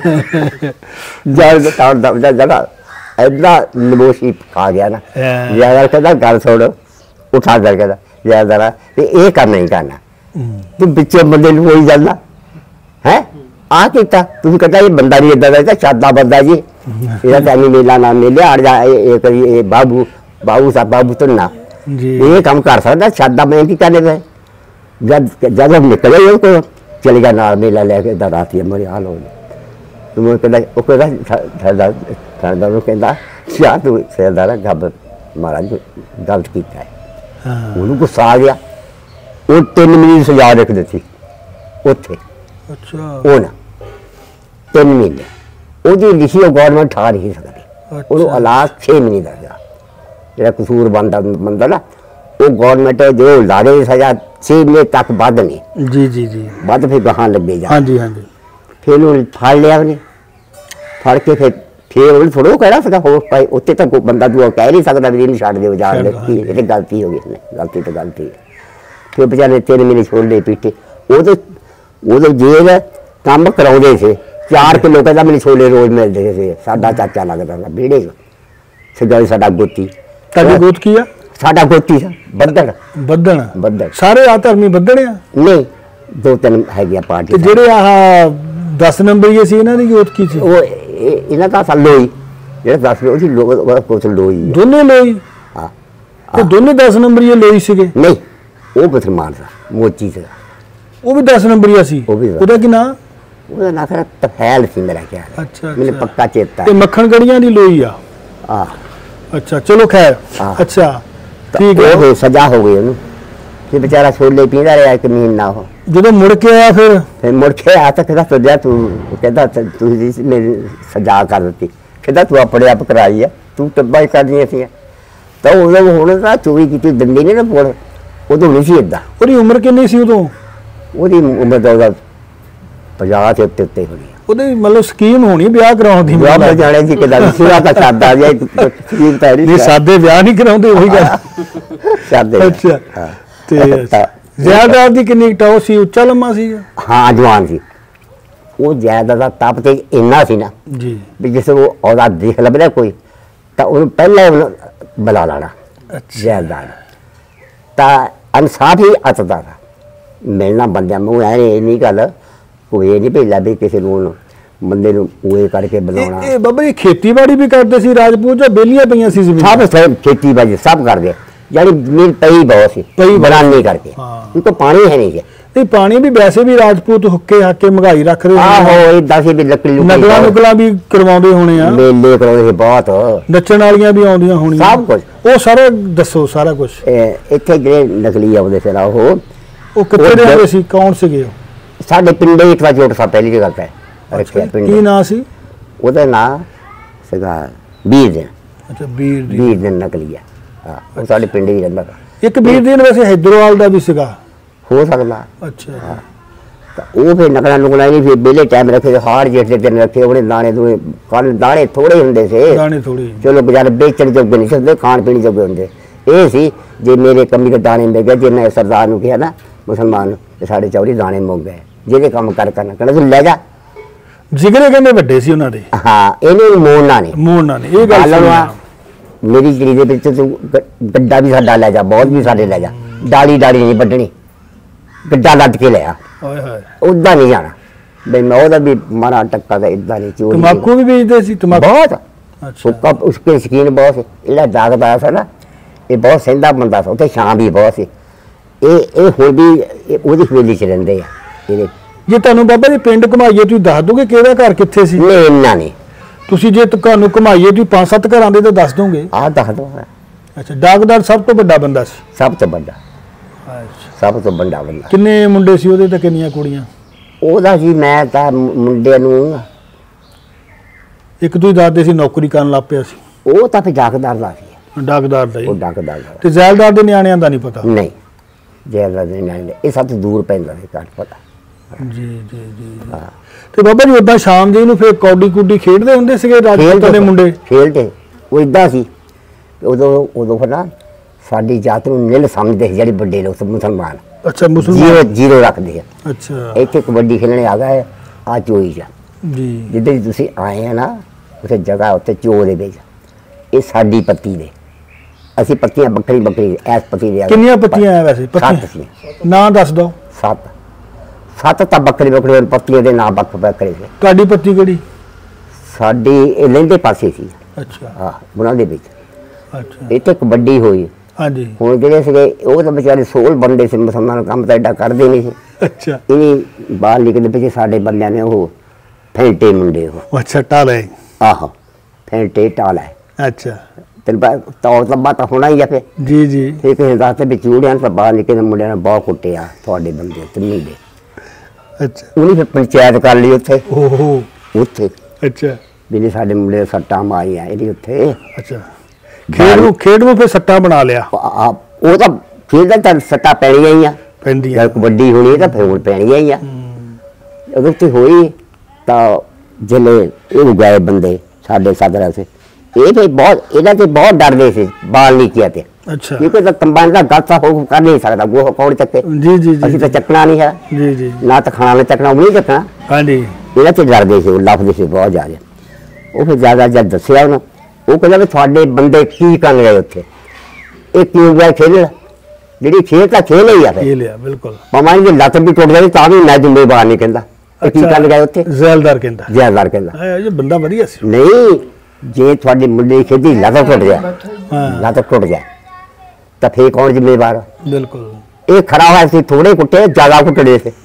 ਜਦ ਤਾਂ ਦਾ ਜਗਾ ਐਦਾਂ ਨਮੋਸ਼ੀ ਆ ਗਿਆ ਨਾ ਹਾਂ। ਯਾਰ ਕਹਿੰਦਾ ਗੱਲ ਛੋੜ ਉਠਾ ਕਰ ਕਹਿੰਦਾ ਜ਼ਿਆਦਾ ਤੇ ਇਹ ਕੰਮ ਨਹੀਂ ਕਰਨਾ ਤੂੰ ਪਿੱਛੇ ਬੰਦੇ ਨੂੰ ਹੋਈ ਜਾਂਦਾ ਹੈ ਆ ਕੀਤਾ ਤੁਸੀਂ ਕਹਿੰਦਾ ਇਹ ਬੰਦਾ ਨਹੀਂ ਇਦਾਂ ਦਾ ਇਹ ਤਾਂ ਸਾਦਾ ਬੰਦਾ ਜੀ ਇਹਦਾ ਤਾਂ ਨਹੀਂ ਮੇਲਾ ਨਾ ਮੇਲੇ ਹਟ ਜਾ ਇਹ ਕਰੀ ਇਹ ਬਾਬੂ ਬਾਬੂ ਸਾਹਿਬ ਬਾਬੂ ਤੋਂ ਨਾ ਜੀ ਇਹ ਕੰਮ ਕਰ ਸਕਦਾ ਸਾਦਾ ਮੈਂ ਕੀ ਕਰਨੇ ਵੇ ਜਦ ਜਦ ਨਿਕਲੇ ਉਹ ਕੋ ਚਲੇ ਗਿਆ ਨਾਲ ਮੇਲਾ ਲੈ ਕੇ ਦਾ ਰਾਤੀ ਮੇਰੇ ਹਾਲ ਹੋ ਤੂੰ ਕਹਿੰਦਾ ਉਹ ਕਹਿੰਦਾ ਸਾਡਾ ਸਾਡਾ ਉਹ ਕਹਿੰਦਾ ਸ਼ਾਹ ਤੂੰ ਸਰਦਾਰਾ ਗੱਬ ਮਹਾਰਾਜ ਗਲਤ ਕੀਤਾ ਹੈ ਹਾਂ ਉਹਨੂੰ ਗੁੱਸਾ ਆ ਗਿਆ ਉਹ ਤਿੰਨ ਮਹੀਨੇ ਦੀ ਸਜ਼ਾ ਰੱਖ ਦਿੱਤੀ ਉੱਥੇ ਅੱਛਾ ਉਹ ਨਾ ਤਿੰਨ ਮਹੀਨੇ ਉਹਦੀ ਲਿਖੀ ਉਹ ਗਵਰਨਮੈਂਟ ਠਾ ਨਹੀਂ ਸਕਦੀ ਉਹਨੂੰ ਅਲਾਸ ਛੇ ਮਹੀਨੇ ਦਾ ਸੀਗਾ ਜਿਹੜਾ ਕਸੂਰ ਬੰਦਾ ਬੰਦਾ ਨਾ ਉਹ ਗਵਰਨਮੈਂਟ ਜੋ ਲਾਦੇ ਸਜ਼ਾ ਛੇ ਮਹੀਨੇ ਤੱਕ ਵੱਧ ਨਹੀਂ ਜੀ ਜੀ ਜੀ ਵੱਧ ਫਿਰ ਗਾਹਾਂ ਲੱਗੇ ਜਾ ਹਾਂਜੀ ਹਾਂਜੀ ਫਿਰ ਉਹਨੂੰ ਫੜ ਲਿਆ ਉਹਨੇ ਫੜ ਕੇ ਫਿਰ ਫਿਰ ਉਹ ਥੋੜ੍ਹਾ ਕਹਿਣਾ ਸੀਗਾ ਹੋਰ ਭਾਈ ਉੱਥੇ ਤਾਂ ਕੋਈ ਬੰਦਾ ਤੂੰ ਕਹਿ ਨਹੀਂ ਸਕਦਾ ਵੀ ਇਹਨੂੰ ਛੱਡ ਦਿਓ ਜਾਣ ਦੇ ਕੀ ਇਹ ਗਲਤੀ ਹੋ ਗਈ ਨੇ ਗਲਤੀ ਤਾਂ ਗਲਤੀ ਹੈ ਫਿਰ ਵਿਚਾਰੇ ਤਿੰਨ ਮਹੀਨੇ ਛੋੜ ਲਏ ਪੀਟੇ ਉਹਦੇ ਉਹਦੇ ਜੇਲ੍ਹ ਕੰਮ ਕਰਾਉਂਦੇ ਸੀ ਚਾਰ ਕਿਲੋ ਕਹਿੰਦਾ ਮੈਨੂੰ ਛੋਲੇ ਰੋਜ਼ ਮਿਲਦੇ ਸੀ ਸਾਡਾ ਚਾਚਾ ਲੱਗਦਾ ਸੀ ਵਿਹੜੇ 'ਚ ਸਿੱਧਾ ਸਾਡਾ ਗੋਤੀ ਤੁਹਾਡੀ ਗੋਤ ਕੀ ਆ ਸਾਡਾ ਗੋਤੀ ਸੀ ਬੱਦੜ ਬੱਦਣ ਬੱਦੜ ਸਾਰੇ ਆ ਧਰਮੀ ਬੱਦਣ ਆ ਨਹੀਂ ਦੋ ਤਿੰਨ ਹੈਗੀਆਂ ਤੇ ਪਾਰਟੀ ਜਿਹੜੇ ਆਹ ਦਸ ਨੰਬਰੀਏ ਸੀ ਇਹਨਾਂ ਦੀ ਗੋਤ ਕੀ ਸੀ ਉਹ ਇਹ- ਇਹਨਾਂ ਦਾ ਅਸਲ ਲੋਈ ਜਿਹੜਾ ਦਸ ਰੁਪਏ ਉਹਦੀ ਲੋਕ ਕੋਚ ਲੋਈ ਆ ਦੋਨੇ ਲੋਈ ਹਾਂ ਤੇ ਦੋਨੇ ਦਸ ਨੰਬਰੀਏ ਲੋਈ ਸੀਗੇ ਨਹੀਂ ਉਹ ਮੁਸਲਮਾਨ ਸੀ ਮੋਚੀ ਸੀ ਉਹ ਵੀ ਦਸ ਨੰਬਰੀਆ ਸੀ ਉਹ ਵੀ ਉਹਦਾ ਕੀ ਨਾਂ ਉਹਦਾ ਨਾਂ ਫਿਰ ਤਫੈਲ ਸੀ ਮੇਰਾ ਖਿਆਲ ਅੱਛਾ ਮੈਨੂੰ ਅੱਛਾ ਪੱਕਾ ਚੇਤਾ ਤੇ ਹੈ ਮੱਖਣ ਗੜੀਆਂ ਦੀ ਲੋਈ ਆ ਆ ਅੱਛਾ ਚਲੋ ਖੈਰ ਹਾਂ। ਅੱਛਾ ਠੀਕ ਠੀਕ ਹੈ ਹੈ ਸਜ਼ਾ ਹੋ ਗਈ ਉਹਨੂੰ ਫਿਰ ਵਿਚਾਰਾ ਛੋਲੇ ਪੀਂਦਾ ਰਿਹਾ ਇੱਕ ਮਹੀਨਾ ਉਹ ਜਦੋਂ ਮੁੜ ਕੇ ਆਇਆ ਫਿਰ ਫਿਰ ਮੁੜ ਕੇ ਆ ਤਾਂ ਕਹਿੰਦਾ ਸੋਚਿਆ ਤੂੰ ਕਹਿੰਦਾ ਤ- ਤੁਸੀਂ ਮੇਰੀ ਸਜ਼ਾ ਕਰ ਦਿੱਤੀ ਕਹਿੰਦਾ ਤੂੰ ਆਪਣੇ ਆਪ ਕਰਾਈ ਆ ਤੂੰ ਟੱਬਾ ਹੀ ਕਰਦੀਆਂ ਸੀ ਤਾਂ ਉਦੋਂ ਹੁਣ ਤਾਂ ਚੋਰੀ ਕੀਤੀ ਦੰਦੀ ਨਹੀਂ ਨਾ ਪੋੜ ਉਦੋਂ ਨਹੀਂ ਸੀ ਏਦਾਂ ਉਹਦੀ ਉਮਰ ਕਿੰਨੀ ਸੀ ਉਦੋਂ ਉਹਦੀ ਉਮਰ ਦਾ ਉਹਦਾ ਪੰਜਾਹ ਦੇ ਉੱਤੇ ਉੱਤੇ ਹੋਣੀ ਆ ਉਹਦੀ ਮਤਲਬ ਸਕੀਮ ਹੋਣੀ ਵਿਆਹ ਕਰਾਉਣ ਦੀ ਵਿਆਹ ਮਤਲਬ। ਤਾਂ ਜਾਣੇ ਸੀ ਕਿਦਾਂ ਸਿਰਾ ਤਾਂ ਸਾਦਾ ਜਿਹਾ ਸਕੀਮ ਤਾਂ ਨਹੀਂ ਨਹੀਂ ਸਾਦੇ ਵਿਆਹ ਨਹੀਂ ਕਰਾਉਂਦੇ ਉਹੀ ਗੱਲ ਸਾਦੇ ਅੱਛਾ ਹਾਂ। ਤੇ ਤਾਂ- ਜ਼ਿਆਦਾਤਰ ਦੀ ਕਿੰਨੀ ਟਾਉ ਸੀ ਉੱਚਾ ਲੰਮਾ ਸੀਗਾ ਹਾਂ ਜਵਾਨ ਸੀ ਉਹ ਜ਼ਿਆਦਾ ਦਾ ਤਪ ਤੇ ਇੰਨਾ ਸੀ ਨਾ ਜੀ ਵੀ ਜਿਸ ਉਹ ਉਹਦਾ ਦੇਖ ਲੱਭਦਾ ਕੋਈ ਤਾਂ ਉਹਨੂੰ ਪਹਿਲਾਂ ਹੀ ਉਹਨੂੰ ਬੁਲਾ ਲੈਣਾ ਅੱਛਾ ਜ਼ਿਆਦਾ ਤਾਂ ਇਨਸਾਫ ਹੀ ਅਤਦਾ ਦਾ ਮਿਲਣਾ ਬੰਦਿਆਂ ਨੂੰ ਐ ਇਹ ਨਹੀਂ ਗੱਲ ਕੋਈ ਇਹ ਨਹੀਂ ਭੇਜਦਾ ਵੀ ਕਿਸੇ ਨੂੰ ਬੰਦੇ ਨੂੰ ਉਹ ਕਰਕੇ ਬੁਲਾਉਣਾ ਇਹ ਇਹ ਬਾਬਾ ਜੀ ਖੇਤੀਬਾੜੀ ਵੀ ਕਰਦੇ ਸੀ ਰਾਜਪੂਤ ਜਾਂ ਬੇਲੀਆਂ ਪਈਆਂ ਸੀ ਜ਼ਮੀਨ ਸਭ ਸਭ ਖੇਤੀਬਾੜੀ ਸਭ ਕਰਦੇ ਜਿਹੜੀ ਜ਼ਮੀਨ ਪਈ ਬਹੁਤ ਸੀ ਪਈ ਬਹੁਤ ਬਣਾਉਣੀ ਕਰਕੇ ਹਾਂ। ਉनको ਪਾਣੀ ਹੈ ਨਹੀਂ ਸੀ ਨਹੀਂ ਪਾਣੀ ਵੀ ਵੈਸੇ ਵੀ ਰਾਜਪੂਤ ਹੁੱਕੇ ਹਾਕੇ ਮਹਿੰਗਾਈ ਰੱਖ ਰਹੇ ਆਹੋ ਇਦਾਂ ਸੀ ਵੀ ਲੱਕੜੀ ਲੁਕੜੀ ਨਗਲਾਂ ਬਹੁਤ- ਨੁਗਲਾਂ ਵੀ ਕਰਵਾਉਂਦੇ ਹੋਣੇ ਆ ਮੇਲੇ ਕਰਾਉਂਦੇ ਸੀ ਬਹੁਤ ਨੱਚਣ ਵਾਲੀਆਂ ਵੀ ਆਉਂਦੀਆਂ ਹੋਣੀਆਂ ਸਭ ਕੁਝ। ਉਹ ਸਾਰਾ ਦੱਸੋ ਸਾਰਾ ਕੁਝ ਇਹ ਇੱਥੇ ਜਿਹੜੇ ਨਕਲੀ ਆਉਂਦੇ ਸੀ ਨਾ ਉਹ ਉਹ ਕਿੱਥੇ ਉਹ ਦੇ ਜ- ਆਉਂਦੇ ਸੀ ਕੌਣ ਸੀਗੇ ਉਹ? ਸਾਡੇ ਪਿੰਡੇ ਇੱਕ ਵਾਰ ਜੋਟ ਸਾਹਿਬ ਪਹਿਲੀ ਜਗ੍ਹਾ ਤੇ ਰੱਖਿਆ ਕੀ ਪਿੰਡ ਨਾਂ ਸੀ ਉਹਦਾ ਨਾਂ ਸੀਗਾ ਵੀਰ ਦਿਨ ਅੱਛਾ ਵੀਰ ਦੀ ਵੀਰ ਦਿਨ ਨਕਲੀ ਆ ਹਾਂ ਉਹ ਸਾਡੇ ਪਿੰਡ ਹੀ ਰਹਿੰਦਾ ਤਾ। ਇੱਕ ਵੀਰ ਦੀ ਵੈਸੇ ਹੈਦਰਵਾਲ ਦਾ ਵੀ ਸੀਗਾ ਹੋ ਸਕਦਾ ਅੱਛਾ ਤਾਂ ਉਹ ਫਿਰ ਨਕਲਾਂ ਨੁਕਲਾਂ ਨਹੀਂ ਫਿਰ ਬੇਲੇ ਟਾਈਮ ਰੱਖੇ ਹਾਰ ਜੇਠ ਦੇ ਦਿਨ ਰੱਖੇ ਉਹਨੇ ਦਾਣੇ ਦੂਏ ਕੱਲ ਦਾਣੇ ਥੋੜੇ ਹੁੰਦੇ ਸੀ ਦਾਣੇ ਥੋੜੀ ਚਲੋ ਬਜ਼ਾਰ ਵੇਚਣ ਜੋਗੇ ਨਹੀਂ ਸਕਦੇ ਖਾਣ ਪੀਣ ਜੋਗੇ ਹੁੰਦੇ ਇਹ ਸੀ ਜੇ ਮੇਰੇ ਕਮੀ ਦੇ ਦਾਣੇ ਮਿਲ ਗਏ ਜਿਹਨੇ ਸਰਦਾਰ ਨੂੰ ਕਿਹਾ ਨਾ ਮੁਸਲਮਾਨ ਨੂੰ ਕਿ ਸਾਡੇ ਚੌਰੀ ਦਾਣੇ ਮੁੱਕ ਗਏ ਜਿਹਦੇ ਕੰਮ ਕਰ ਕਰਨਾ ਕਹਿੰਦਾ ਤੂੰ ਲੈ ਜਾ ਜਿਗਰੇ ਕਹਿੰਦੇ ਵੱਡੇ ਸੀ ਉਹਨਾਂ ਦੇ ਹਾਂ ਇਹਨੂੰ ਮੋੜਨਾ ਨਹੀਂ ਮੋਹਨਾ ਨੇ ਇਹ ਗੱਲ ਗੱਲ ਸੁਣੀ ਵਾ ਆ। ਮੇਰੀ ਜਿਹੜੀ ਦੇ ਵਿੱਚ ਤੂੰ ਗ- ਗੱਡਾ ਵੀ ਸਾਡਾ ਲੈ ਜਾ ਬਹੁਤ ਵੀ ਸਾਡੇ ਲੈ ਜਾ ਡਾਲੀ ਡਾਲੀ ਨਹੀਂ ਵੱਢਣੀ ਗੱਡਾ ਲੱਦ ਕੇ ਲਿਆ ਹਾਏ ਹਾਏ ਉਦਾਂ ਨਹੀਂ ਜਾਣਾ ਬਈ ਮੈਂ ਉਹਦਾ ਵੀ ਮਾਰਾ ਟੱਕਾ ਦਾ ਇਦਾਂ ਨਹੀਂ ਚੋਰੀ ਤਮਾਕੂ ਵੀ ਵੇਚਦੇ ਸੀ ਤਮਾਕੂ ਬਹੁਤ ਅੱਛਾ ਸੁੱਕਾ ਉਸਕੇ ਸ਼ਕੀਨ ਬਹੁਤ ਸੀ ਇਹਦਾ ਦਾਗਦਾ ਸੀ ਨਾ ਇਹ ਬਹੁਤ ਸਹਿੰਦਾ ਬੰਦਾ ਸੀ ਉੱਥੇ ਛਾਂ ਵੀ ਬਹੁਤ ਸੀ ਇਹ ਇਹ ਹੁਣ ਵੀ ਇਹ ਉਹਦੀ ਹਵੇਲੀ 'ਚ ਰਹਿੰਦੇ ਆ ਇਹਦੇ ਜੇ ਤੁਹਾਨੂੰ ਬਾਬਾ ਜੀ ਪਿੰਡ ਘੁਮਾਈਏ ਤੁਸੀਂ ਦੱਸ ਦੋਗੇ ਕਿਹਦਾ ਘਰ ਕਿੱਥੇ ਸੀ ਨਹੀਂ ਇੰਨਾ ਨਹੀਂ ਤੁਸੀਂ ਜੇ ਤੁਹਾਨੂੰ ਘੁਮਾਈਏ ਤੁਸੀਂ ਪੰਜ ਸੱਤ ਘਰਾਂ ਦੇ ਤਾਂ ਦੱਸ ਦੋਗੇ ਆਹ ਦੱਸ ਦੋ ਅੱਛਾ ਡਾਕਦਾਰ ਸਭ ਤੋਂ ਵੱਡਾ ਬੰਦਾ ਸੀ ਸਭ ਤੋਂ ਵੱਡਾ ਅੱਛਾ ਸਭ ਤੋਂ ਵੱਡਾ ਬੰਦਾ ਕਿੰਨੇ ਮੁੰਡੇ ਸੀ ਉਹਦੇ ਤੇ ਕਿੰਨੀਆਂ ਕੁੜੀਆਂ ਉਹਦਾ ਜੀ ਮੈਂ ਤਾਂ ਮੁ- ਮੁੰਡੇ ਨੂੰ ਇੱਕ ਤੁਸੀਂ ਦੱਸਦੇ ਸੀ ਨੌਕਰੀ ਕਰਨ ਲੱਗ ਪਿਆ ਸੀ ਉਹ ਤਾਂ ਫਿਰ ਡਾਕਦਾਰ ਦਾ ਸੀ ਡਾਕਦਾਰ ਦਾ ਉਹ ਹੀ ਡਾਕਦਾਰ ਦਾ ਤੇ ਜ਼ੈਲਦਾਰ ਦੇ ਨਿਆਣਿਆਂ ਦਾ ਨਹੀਂ ਪਤਾ ਨਹੀਂ ਜੈਲਾ ਦੇ ਨਾਲ ਇਹ ਸਭ ਤੋਂ ਦੂਰ ਪੈਂਦਾ ਸੀ ਘੱਟ ਪਤਾ ਜੀ ਜੀ ਜੀ ਜੀ। ਹਾਂ ਤੇ ਬਾਬਾ ਜੀ ਉਦਾਂ ਸ਼ਾਮ ਜੀ ਨੂੰ ਫਿਰ ਕੌਡੀ ਕੁੱਡੀ ਖੇਡਦੇ ਹੁੰਦੇ ਸੀਗੇ ਰਾਜਪੂਤਾਂ ਦੇ ਮੁੰਡੇ ਖੇਲਦੇ ਉਹ ਇਦਾਂ ਸੀ ਉਦੋਂ ਉਦੋਂ ਫਿਰ ਨਾ ਸਾਡੀ ਜਾਤ ਨੂੰ ਨਿਲ ਸਮਝਦੇ ਸੀ ਜਿਹੜੇ ਵੱਡੇ ਲੋਕ ਮੁਸਲਮਾਨ ਅੱਛਾ ਜੀਰੋ ਮੁਸਲਮਾਨ ਜੀਰੋ ਰੱਖਦੇ ਆ ਅੱਛਾ ਇੱਥੇ ਕਬੱਡੀ ਖੇਲਣੇ ਆ ਗਏ ਆ ਚੋਈ ਜਾ ਜੀ ਜਿੱਦਾਂ ਤੁਸੀਂ ਆਏ ਆ ਨਾ ਉਸੇ ਜਗ੍ਹਾ ਉੱਤੇ ਚੋ ਦੇ ਵਿੱਚ ਇਹ ਸਾਡੀ ਪੱਤੀ ਦੇ ਅਸੀਂ ਪੱਤੀਆਂ ਬੱਕਰੀ ਬੱਕਰੀ ਐਸ ਪੱਤੀ ਦੇ ਕਿੰਨੀਆਂ ਪੱਤੀਆਂ ਆ ਵੈਸੇ ਸੱਤ ਪੱਤੀਆਂ ਸੀ ਨਾਂ ਦੱਸ ਦਿਓ। ਸੱਤ ਸੱਤ ਤਾਂ ਬੱਕਰੀ ਬੱਕਰੀ ਪੱਤੀਆਂ ਦੇ ਨਾਂ ਵੱਖ ਵੱਖ ਕਰੇ ਸੀ। ਤੁਹਾਡੀ ਪੱਤੀ ਕਿਹੜੀ? ਸਾਡੀ ਇਹ ਲਹਿੰਦੇ ਪਾਸੇ ਸੀ। ਅੱਛਾ ਹਾਂ ਉਹਨਾਂ ਦੇ ਵਿੱਚ ਅੱਛਾ ਇੱਥੇ ਕਬੱਡੀ ਹੋਈ। ਹਾਂਜੀ ਹੁਣ ਜਿਹੜੇ ਸੀਗੇ ਉਹ ਤਾਂ ਵਿਚਾਰੇ ਸੋਲ ਬੰਦੇ ਸੀ, ਮੁਸਲਮਾਨ ਕੰਮ ਤਾਂ ਐਡਾ ਕਰਦੇ ਨਹੀਂ ਸੀ। ਅੱਛਾ ਇਹ ਬਾਹਰ ਨਿਕਲਦੇ ਪਿੱਛੇ ਸਾਡੇ ਬੰਦਿਆਂ ਨੇ ਉਹ ਫੈਂਟੇ ਮੁੰਡੇ ਉਹ ਅੱਛਾ ਟਾਲੇ ਆਹੋ ਫੈਂਟੇ ਟਾਲਾ ਅੱਛਾ ਤੈਨੂੰ ਪਤਾ ਤੌਰ ਲੰਬਾ ਤਾਂ ਹੋਣਾ ਹੀ ਆ ਫਿਰ। ਜੀ ਜੀ ਇਹ ਕਿਸੇ ਦੱਸ ਤੇ ਵਿੱਚ ਜੂੜਿਆਂ ਤਾਂ ਬਾਹਰ ਨਿਕਲਦੇ ਮੁੰਡਿਆਂ ਨੇ ਬਹੁਤ ਕੁੱਟਿਆ ਤੁਹਾਡੇ ਬੰਦੇ ਤਿੰਨੀ ਦੇ। ਅੱਛਾ ਉਹਨੇ ਫਿਰ ਪੰਚਾਇਤ ਕਰ ਲਈ ਉੱਥੇ ਓਹੋ ਉੱਥੇ ਅੱਛਾ ਵੀ ਸਾਡੇ ਮੁੰਡੇ ਦੇ ਸੱਟਾਂ ਮਾਰੀਆਂ ਇਹਦੀ ਉੱਥੇ। ਅੱਛਾ ਖੇਡ ਨੂੰ ਖੇਡ ਨੂੰ ਫਿਰ ਸੱਟਾ ਬਣਾ ਲਿਆ। ਆ- ਉਹ ਤਾਂ ਖੇਡਾਂ ਤਾਂ ਸੱਟਾਂ ਪੈਣੀਆਂ ਹੀ ਆ। ਪੈਂਦੀਆਂ ਜਦ ਕਬੱਡੀ ਹੋਣੀ ਤਾਂ ਫਿਰ ਹੁਣ ਪੈਣੀਆਂ ਹੀ ਆ। ਉਦੋਂ ਤੇ ਹੋਈ ਤਾਂ ਜਿਲੇ ਇਹ ਗਏ ਬੰਦੇ ਸਾਡੇ ਸਦਰ ਸੇ ਇਹ ਤੇ ਬਹੁਤ ਇਹਨਾਂ ਤੇ ਬਹੁਤ ਡਰਦੇ ਸੀ ਬਾਲ ਨਹੀਂ ਕੀਆ ਤੇ ਅੱਛਾ ਕਿਉਂਕਿ ਤਾਂ ਕੰਬਾਈਨ ਦਾ ਗਲਤਾ ਹੋ ਕਰ ਨਹੀਂ ਸਕਦਾ ਗੋਹ ਕੌਣ ਚੱਕੇ। ਜੀ ਜੀ ਅਸੀਂ ਜੀ ਤਾਂ ਚੱਕਣਾ ਨਹੀਂ ਹੈ ਜੀ ਜੀ ਨਾ ਤਾਂ ਖਾਣਾ ਨੇ ਚੱਕਣਾ ਉਹ ਨਹੀਂ ਚੱਕਣਾ। ਹਾਂਜੀ ਇਹਨਾਂ ਤੇ ਡਰਦੇ ਸੀ ਉਹ ਲੱਭਦੇ ਸੀ ਬਹੁਤ ਜ਼ਿਆਦਾ। ਉਹ ਫਿਰ ਜ਼ਿਆਦਾ ਜਦ ਦੱਸਿਆ ਉਹਨੂੰ ਉਹ ਕਹਿੰਦਾ ਵੀ ਤੁਹਾਡੇ ਬੰਦੇ ਕੀ ਕਰਨ ਗਏ ਉੱਥੇ ਇਹ ਕਿਉਂ ਗਏ ਖੇਲਣ ਜਿਹੜੀ ਖੇਡ ਤਾਂ ਖੇਲ ਹੀ ਆ ਫਿਰ ਇਹ ਲਿਆ ਬਿਲਕੁਲ ਮਾਮਾ ਜੀ ਲੱਤ ਵੀ ਟੁੱਟ ਜਾਵੇ ਤਾਂ ਵੀ ਮੈਂ ਜੁੰਡੇ ਬਾਹਰ ਨਹੀਂ ਕਹਿੰਦਾ ਇਹ ਕੀ ਕਰਨ ਗਏ ਉੱਥੇ ਜ਼ੈਲਦਾਰ ਕਹਿੰਦਾ ਜ਼ਿਆਦਾਰ ਕਹਿੰਦਾ ਹੈ ਇਹ ਬੰਦਾ ਵਧੀਆ ਸੀ। ਨਹੀਂ ਜੇ ਤੁਹਾਡੀ ਮੁੰਡੇ ਦੀ ਖੇਡੀ ਲੱਤ ਟੁੱਟ ਜਾਏ ਹਾਂ ਲੱਤ ਟੁੱਟ ਜਾਏ ਤਾਂ ਫੇਰ ਕੌਣ ਜ਼ਿੰਮੇਵਾਰ। ਬਿਲਕੁਲ ਇਹ ਖੜਾ ਹੋਇਆ ਸੀ ਥੋੜੇ ਕੁੱਟੇ ਜ਼ਿਆਦਾ ਕੁੱਟੜੇ ਸੀ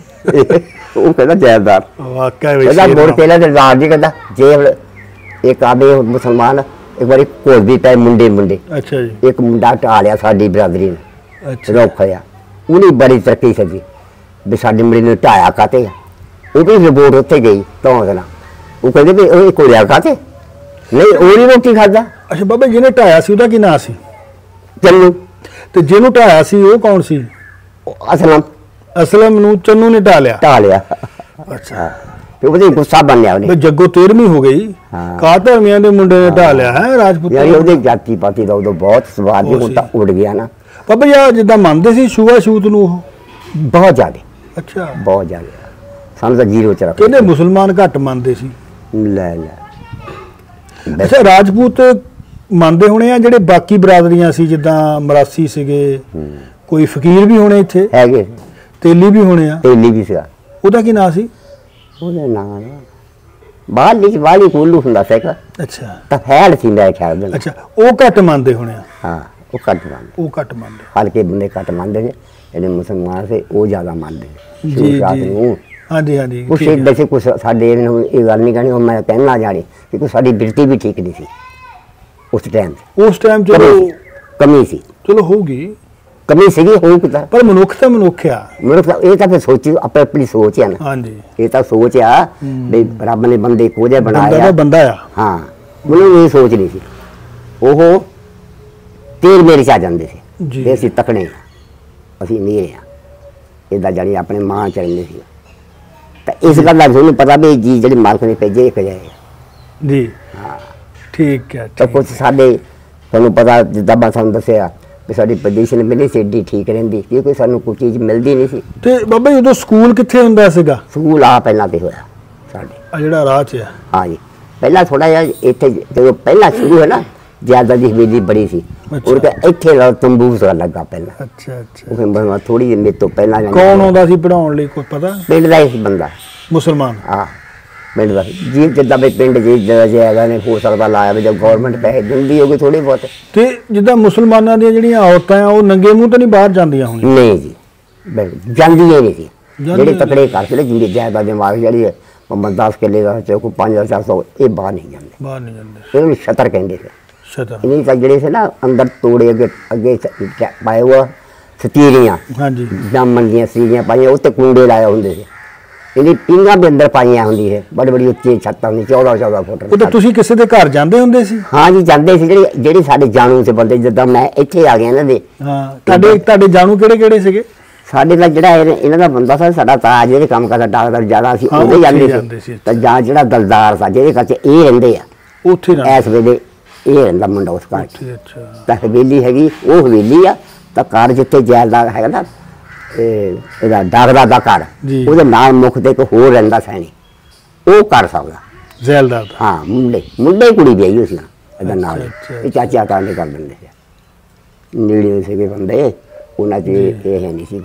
ਉਹ ਕਹਿੰਦਾ ਜ਼ਿਆਦਾਰ ਵਾਕਿਆ ਵਿੱਚ ਇਹਦਾ ਮੁੜ ਕੇ ਇਹਨਾਂ ਦੇ ਰਾਜ ਜੀ ਕਹਿੰਦਾ ਜੇ ਇੱਕ ਆਵੇ ਮੁਸਲਮਾਨ ਇੱਕ ਵਾਰੀ ਘੋਲ ਵੀ ਪਏ ਮੁੰਡੇ ਮੁੰਡੇ ਅੱਛਾ ਜੀ ਇੱਕ ਮੁੰਡਾ ਢਾ ਲਿਆ ਸਾਡੀ ਬਰਾਦਰੀ ਨੇ ਅੱਛਾ ਰੋਕ ਹੋਇਆ ਉਹਨੇ ਬੜੀ ਤਰੱਕੀ ਸੱਜੀ ਵੀ ਸਾਡੇ ਮੁੰਡੇ ਨੇ ਢਾਇਆ ਕਾਤੇ ਉਹ ਵੀ ਰਿਪੋਰਟ ਉੱਥੇ ਗਈ ਤਾਂ ਉਹਦਾ ਉਹ ਕਹਿੰਦੇ ਵੀ ਉਹ ਕੋਲਿਆ ਕਾਤੇ ਨਹੀਂ ਉਹ ਨਹੀਂ ਰੋਟੀ ਖਾਦਾ। ਅੱਛਾ ਬਾਬਾ ਜਿਹਨੇ ਢਾਇਆ ਸੀ ਉਹਦਾ ਕੀ ਨਾਂ ਸੀ? ਚੰਨੂ ਤੇ ਜਿਹਨੂੰ ਢਾਇਆ ਸੀ ਉਹ ਕੌਣ ਸੀ? ਅਸਲਮ ਅਸਲਮ ਨੂੰ ਚੰਨੂ ਨੇ ਢਾ ਲਿਆ। ਢਾ ਲਿਆ ਅੱਛਾ ਤੇ ਉਹਦੇ ਗੁੱਸਾ ਬਣਿਆ ਉਹਨੇ ਬਈ ਜੱਗੋ ਤੇਰਵੀਂ ਹੋ ਗਈ ਹਾਂ। ਕਾਤਰਮੀਆਂ ਦੇ ਮੁੰਡੇ ਨੇ ਢਾ ਲਿਆ ਹੈ ਰਾਜਪੂਤ। ਯਾਰ ਉਹਦੇ ਜਾਤੀ ਪਾਤੀ ਦਾ ਉਦੋਂ ਬਹੁਤ ਸਵਾਦ ਸੀ ਉਹ ਹੁਣ ਸੀ। ਤਾਂ ਉੱਡ ਗਿਆ ਨਾ ਬਾਬਾ ਯਾਰ ਜਿੱਦਾਂ ਮੰਨਦੇ ਸੀ ਛੂਆ ਛੂਤ ਨੂੰ ਉਹ। ਬਹੁਤ ਜ਼ਿਆਦਾ ਅੱਛਾ ਬਹੁਤ ਜ਼ਿਆਦਾ ਸਾਨੂੰ ਤਾਂ ਜ਼ੀਰੋ ਚ ਰੱਖ ਕਹਿੰਦੇ ਮੁਸਲਮਾਨ ਘੱਟ ਮੰਨਦੇ ਸੀ। ਲੈ ਲੈ ਅੱਛਾ ਰਾਜਪੂਤ ਮੰਨਦੇ ਹੋਣੇ ਆ ਜਿਹੜੇ ਬਾਕੀ ਬਰਾਦਰੀਆਂ ਸੀ ਜਿੱਦਾਂ ਮਰਾਸੀ ਸੀਗੇ ਕੋਈ ਫਕੀਰ ਵੀ ਹੋਣੇ ਇੱਥੇ ਹੈਗੇ ਤੇਲੀ ਵੀ ਹੋਣੇ ਆ। ਤੇਲੀ ਵੀ ਸੀਗਾ ਉਹਦਾ ਕੀ ਨਾਂ ਸੀ? ਉਹਦੇ ਨਾਂ ਬਾਹਰ ਲਿਖ ਵਾਲੀ ਕੋਲੂ ਹੁੰਦਾ ਸੀਗਾ ਅੱਛਾ ਤਾਂ ਫੈਲ ਸੀ ਮੇਰੇ ਖਿਆਲ ਦੇ ਨਾਲ। ਅੱਛਾ ਉਹ ਘੱਟ ਮੰਨਦੇ ਹੋਣੇ ਆ। ਹਾਂ ਉਹ ਘੱਟ ਮੰਨਦੇ ਉਹ ਘੱਟ ਮੰਨਦੇ ਹਲਕੇ ਬੰਦੇ ਘੱਟ ਮੰਨਦੇ ਨੇ ਜਿਹੜੇ ਮੁਸਲਮਾਨ ਸੇ ਉਹ ਜ਼ਿਆਦਾ ਮੰਨਦੇ ਨੇ। ਜੀ, ਸ਼ੁਰੂ ਰਾਤ ਜੀ। ਨੂੰ ਹਾਂਜੀ ਹਾਂਜੀ ਕੁਛ ਠੀਕ ਹੈ। ਵੈਸੇ ਕੁਛ ਸਾਡੇ ਇਹਨੂੰ ਇਹ ਗੱਲ ਨਹੀਂ ਕਹਿਣੀ ਉਹ ਮੈਂ ਕਹਿਣਾ ਜਾਣੀ ਕਿ ਕੁਛ ਸਾਡੀ ਬਿਰਤੀ ਵੀ ਠੀਕ ਨਹੀਂ ਸੀ ਉਸ ਟਾਈਮ ਉਸ ਟਾਈਮ ਚਲੋ ਕਮੀ ਸੀ ਚਲੋ ਹੋਊਗੀ ਕਮੀ ਸੀਗੀ ਹੋਊ ਕਿਤਾ ਪਰ ਮਨੁੱਖ ਤਾਂ ਮਨੁੱਖ ਆ। ਮੈਨੂੰ ਤਾਂ ਇਹ ਤਾਂ ਫਿਰ ਸੋਚੀ ਆਪਣੀ ਆਪਣੀ ਸੋਚ ਹੈ ਨਾ ਹਾਂਜੀ ਇਹ ਤਾਂ ਸੋਚ ਆ ਵੀ ਰੱਬ ਨੇ ਬੰਦੇ ਕੋਝੇ ਬੰਦਾ ਬਣਾਇਆ ਤਾਂ ਬੰਦਾ ਆ। ਹਾਂ ਮੈਨੂੰ ਇਹ ਸੋਚ ਨਹੀਂ ਸੀ ਉਹ ਤੇਰ ਮੇਰੇ ਚ ਆ ਜਾਂਦੇ ਸੀ ਜੀ। ਵੀ ਅਸੀਂ ਤਕੜੇ ਹਾਂ ਅਸੀਂ ਨੀਰੇ ਹਾਂ ਇਦਾਂ ਜਾਣੀ ਆਪਣੇ ਮਾਂ ਚੜ੍ਹਦੇ ਸੀ ਤਾਂ ਇਸ ਗੱਲ ਦਾ ਤੁਹਾਨੂੰ ਪਤਾ ਵੀ ਜੀ ਜਿਹੜੀ ਮਾਲਕ ਨੇ ਭੇਜੇ ਇੱਕ ਜਾਏ ਜੀ ਹਾਂ ਠੀਕ ਹੈ ਤਾਂ ਠੀਕ ਕੁਛ ਸਾਡੇ ਤੁਹਾਨੂੰ ਪਤਾ ਜਿੱਦਾਂ ਮੈਂ ਤੁਹਾਨੂੰ ਦੱਸਿਆ ਵੀ ਸਾਡੀ ਪੋਜੀਸ਼ਨ ਵੀ ਨਹੀਂ ਸੀ ਏਡੀ ਠੀਕ ਰਹਿੰਦੀ ਕਿਉਂਕਿ ਸਾਨੂੰ ਕੋਈ ਚੀਜ਼ ਮਿਲਦੀ ਨਹੀਂ ਸੀ। ਤੇ ਬਾਬਾ ਜੀ ਉਦੋਂ ਸਕੂਲ ਕਿੱਥੇ ਹੁੰਦਾ ਸੀਗਾ? ਸਕੂਲ ਆ ਪਹਿਲਾਂ ਤੇ ਹੋਇਆ ਸਾਡੇ ਆ ਜਿਹੜਾ ਰਾਹ 'ਚ ਆ। ਹਾਂ ਜੀ ਪਹਿਲਾਂ ਥੋੜਾ ਜਿਹਾ ਇੱਥੇ ਜਦੋਂ ਪਹਿਲਾਂ ਸ਼ੁਰੂ ਹੋਇਆ ਨਾ ਜ਼ਿਆਦਾ ਦੀ ਹਵੇਲੀ ਬੜੀ ਸੀ ਅੱਛਾ। ਉਹ ਤੇ ਇੱਥੇ ਲਾ ਤੰਬੂ ਸਾ ਲੱਗਾ ਪਹਿਲਾਂ ਅੱਛਾ ਅੱਛਾ ਉਹ ਫਿਰ ਥੋੜੀ ਜਿਹੀ ਮੇਰੇ ਤੋਂ ਪਹਿਲਾਂ ਜਾਣੀ ਕੌਣ ਆਉਂਦਾ ਸੀ ਪੜਾਉਣ ਲਈ ਕੋਈ ਪਤਾ? ਪਿੰਡ ਦਾ ਹੀ ਸੀ ਬੰਦਾ ਮੁਸਲਮਾਨ। ਹਾਂ ਪਿੰਡ ਦਾ ਸੀ। ਜੀ ਜਿੱਦਾਂ ਵੀ ਪਿੰਡ ਜੀ ਜਿਹੜਾ ਜਾਇਗਾ ਨੇ ਹੋ ਸਕਦਾ ਲਾਇਆ ਵੀ ਜਦ ਗਵਰਨਮੈਂਟ ਪੈਸੇ ਦਿੰਦੀ ਹੋਗੀ ਥੋੜੀ ਬਹੁਤ। ਤੇ ਜਿੱਦਾਂ ਮੁਸਲਮਾਨਾਂ ਦੀਆਂ ਜਿਹੜੀਆਂ ਔਰਤਾਂ ਆ ਉਹ ਨੰਗੇ ਮੂੰਹ ਤਾਂ ਨਹੀਂ ਬਾਹਰ ਜਾਂਦੀਆਂ ਹੋਣੀਆਂ? ਨਹੀਂ ਜੀ ਬਿਲਕੁਲ ਜਾਂਦੀ ਹੀ ਨਹੀਂ ਸੀ ਜਾਂਦੀਆਂ ਜਿਹੜੇ ਤਕੜੇ ਕਰਕੇ ਨਾ ਜਿਹੜੇ ਜਾਇਦਾਦ ਦੇ ਮਾਲਕ ਜਿਹੜੀ ਹੈ ਉਹ ਦਸ ਕਿੱਲੇ ਦਾ ਚਾਹੇ ਕੋਈ ਪੰਜ ਹਜ਼ਾਰ ਚਾਰ ਸੌ ਇਹ ਬਾਹਰ ਨਹੀਂ ਜਾਂਦੇ ਬਾਹਰ ਨਹੀਂ ਜਾਂਦੇ। ਇਹਨੂੰ ਛਤਰ ਕਹਿੰਦੇ ਸੀ। ਸ਼ਤਾ ਇਹਨੀ ਤਾਂ ਜਿਹੜੇ ਸੀ ਨਾ ਅੰਦਰ ਤੋੜੇ ਅੱਗੇ ਅੱਗੇ ਸ- ਪਾਏ ਹੋਆ ਸਤੀਰੀਆਂ ਹਾਂਜੀ ਜਾਮਨ ਦੀਆਂ ਸੀਰੀਆਂ ਪਾਈਆਂ ਉੱਤੇ ਕੁੰਡੇ ਲਾਏ ਹੁੰਦੇ ਸੀ ਇਹਦੀ ਪਿੰਗਾਂ ਵੀ ਅੰਦਰ ਪਾਈਆਂ ਹੁੰਦੀ ਹੈ ਬੜੀ ਬੜੀ ਉੱਚੀ ਛੱਤਾਂ ਹੁੰਦੀ ਚੌਦਾਂ ਚੌਦਾਂ ਫੁੱਟ ਉਹ ਤਾਂ ਤੁਸੀਂ ਕਿਸੇ ਦੇ ਘਰ ਜਾਂਦੇ ਹੁੰਦੇ ਸੀ? ਹਾਂ ਜੀ ਜਾਂਦੇ ਸੀ ਜਿਹੜੇ ਜਿਹੜੇ ਸਾਡੇ ਜਾਣੂ ਸੀ ਬੰਦੇ ਜਿੱਦਾਂ ਮੈਂ ਇੱਥੇ ਆ ਗਿਆ ਇਹਨਾਂ ਦੇ ਹਾਂ ਤੁਹਾਡੇ ਤੁਹਾਡੇ ਜਾਣੂ ਕਿਹੜੇ ਕਿਹੜੇ ਸੀਗੇ? ਸਾਡੇ ਦਾ ਜਿਹੜਾ ਇਹ- ਇਹਨਾਂ ਦਾ ਬੰਦਾ ਸੀ ਸਾਡਾ ਤਾਜ ਜਿਹੜੇ ਕੰਮ ਕਰਦਾ ਡਾਕਟਰ ਜ਼ਿਆਦਾ ਸੀ ਹਾਂ, ਉਹਦੇ ਉੱਥੇ ਜਾਂਦੇ ਜਾਂਦੇ ਸੀ। ਸੀ ਤਾਂ ਜਾਂ ਜਿਹੜਾ ਦਲਦਾਰ ਸੀ ਜਿਹਦੇ ਕਰਕੇ ਇਹ ਰਹਿੰਦੇ ਆ ਉੱਥੇ ਰਹਿੰਦੇ ਇਸ ਵੇਲੇ ਇਹ ਰਹਿੰਦਾ ਮੁੰਡਾ ਉਸ ਘਰ 'ਚ। ਉੱਥੇ ਅੱਛਾ ਤਾਂ ਹਵੇਲੀ ਹੈਗੀ ਉਹ ਹਵੇਲੀ ਆ ਤਾਂ ਘਰ ਜਿੱਥੇ ਜਾਇਦਾਦ ਹੈਗਾ ਨਾ ਇਹ ਇਹਦਾ ਡਾਕਦਾ ਦਾ ਘਰ ਜੀ। ਉਹਦੇ ਨਾਲ ਮੁੱਖ ਤੇ ਇੱਕ ਹੋਰ ਰਹਿੰਦਾ ਸੈਣੀ ਉਹ ਕਰ ਸਕਦਾ। ਜ਼ੈਲਦਾਰ ਦਾ। ਹਾਂ ਮੁੰਡੇ ਮੁੰਡੇ ਕੁੜੀ ਵਿਆਹੀ ਉਸ ਨਾਲ ਇਹਦਾ ਨਾਲ ਅੱਛਾ, ਇਹ ਚਾਚਾ ਤਾਂ ਨੇ ਕਰ ਦਿੰਦੇ ਸੀ ਨੇੜੇ ਸੀਗੇ ਬੰਦੇ, ਉਹਨਾਂ 'ਚ ਇਹ ਇਹ ਨਹੀਂ ਸੀ।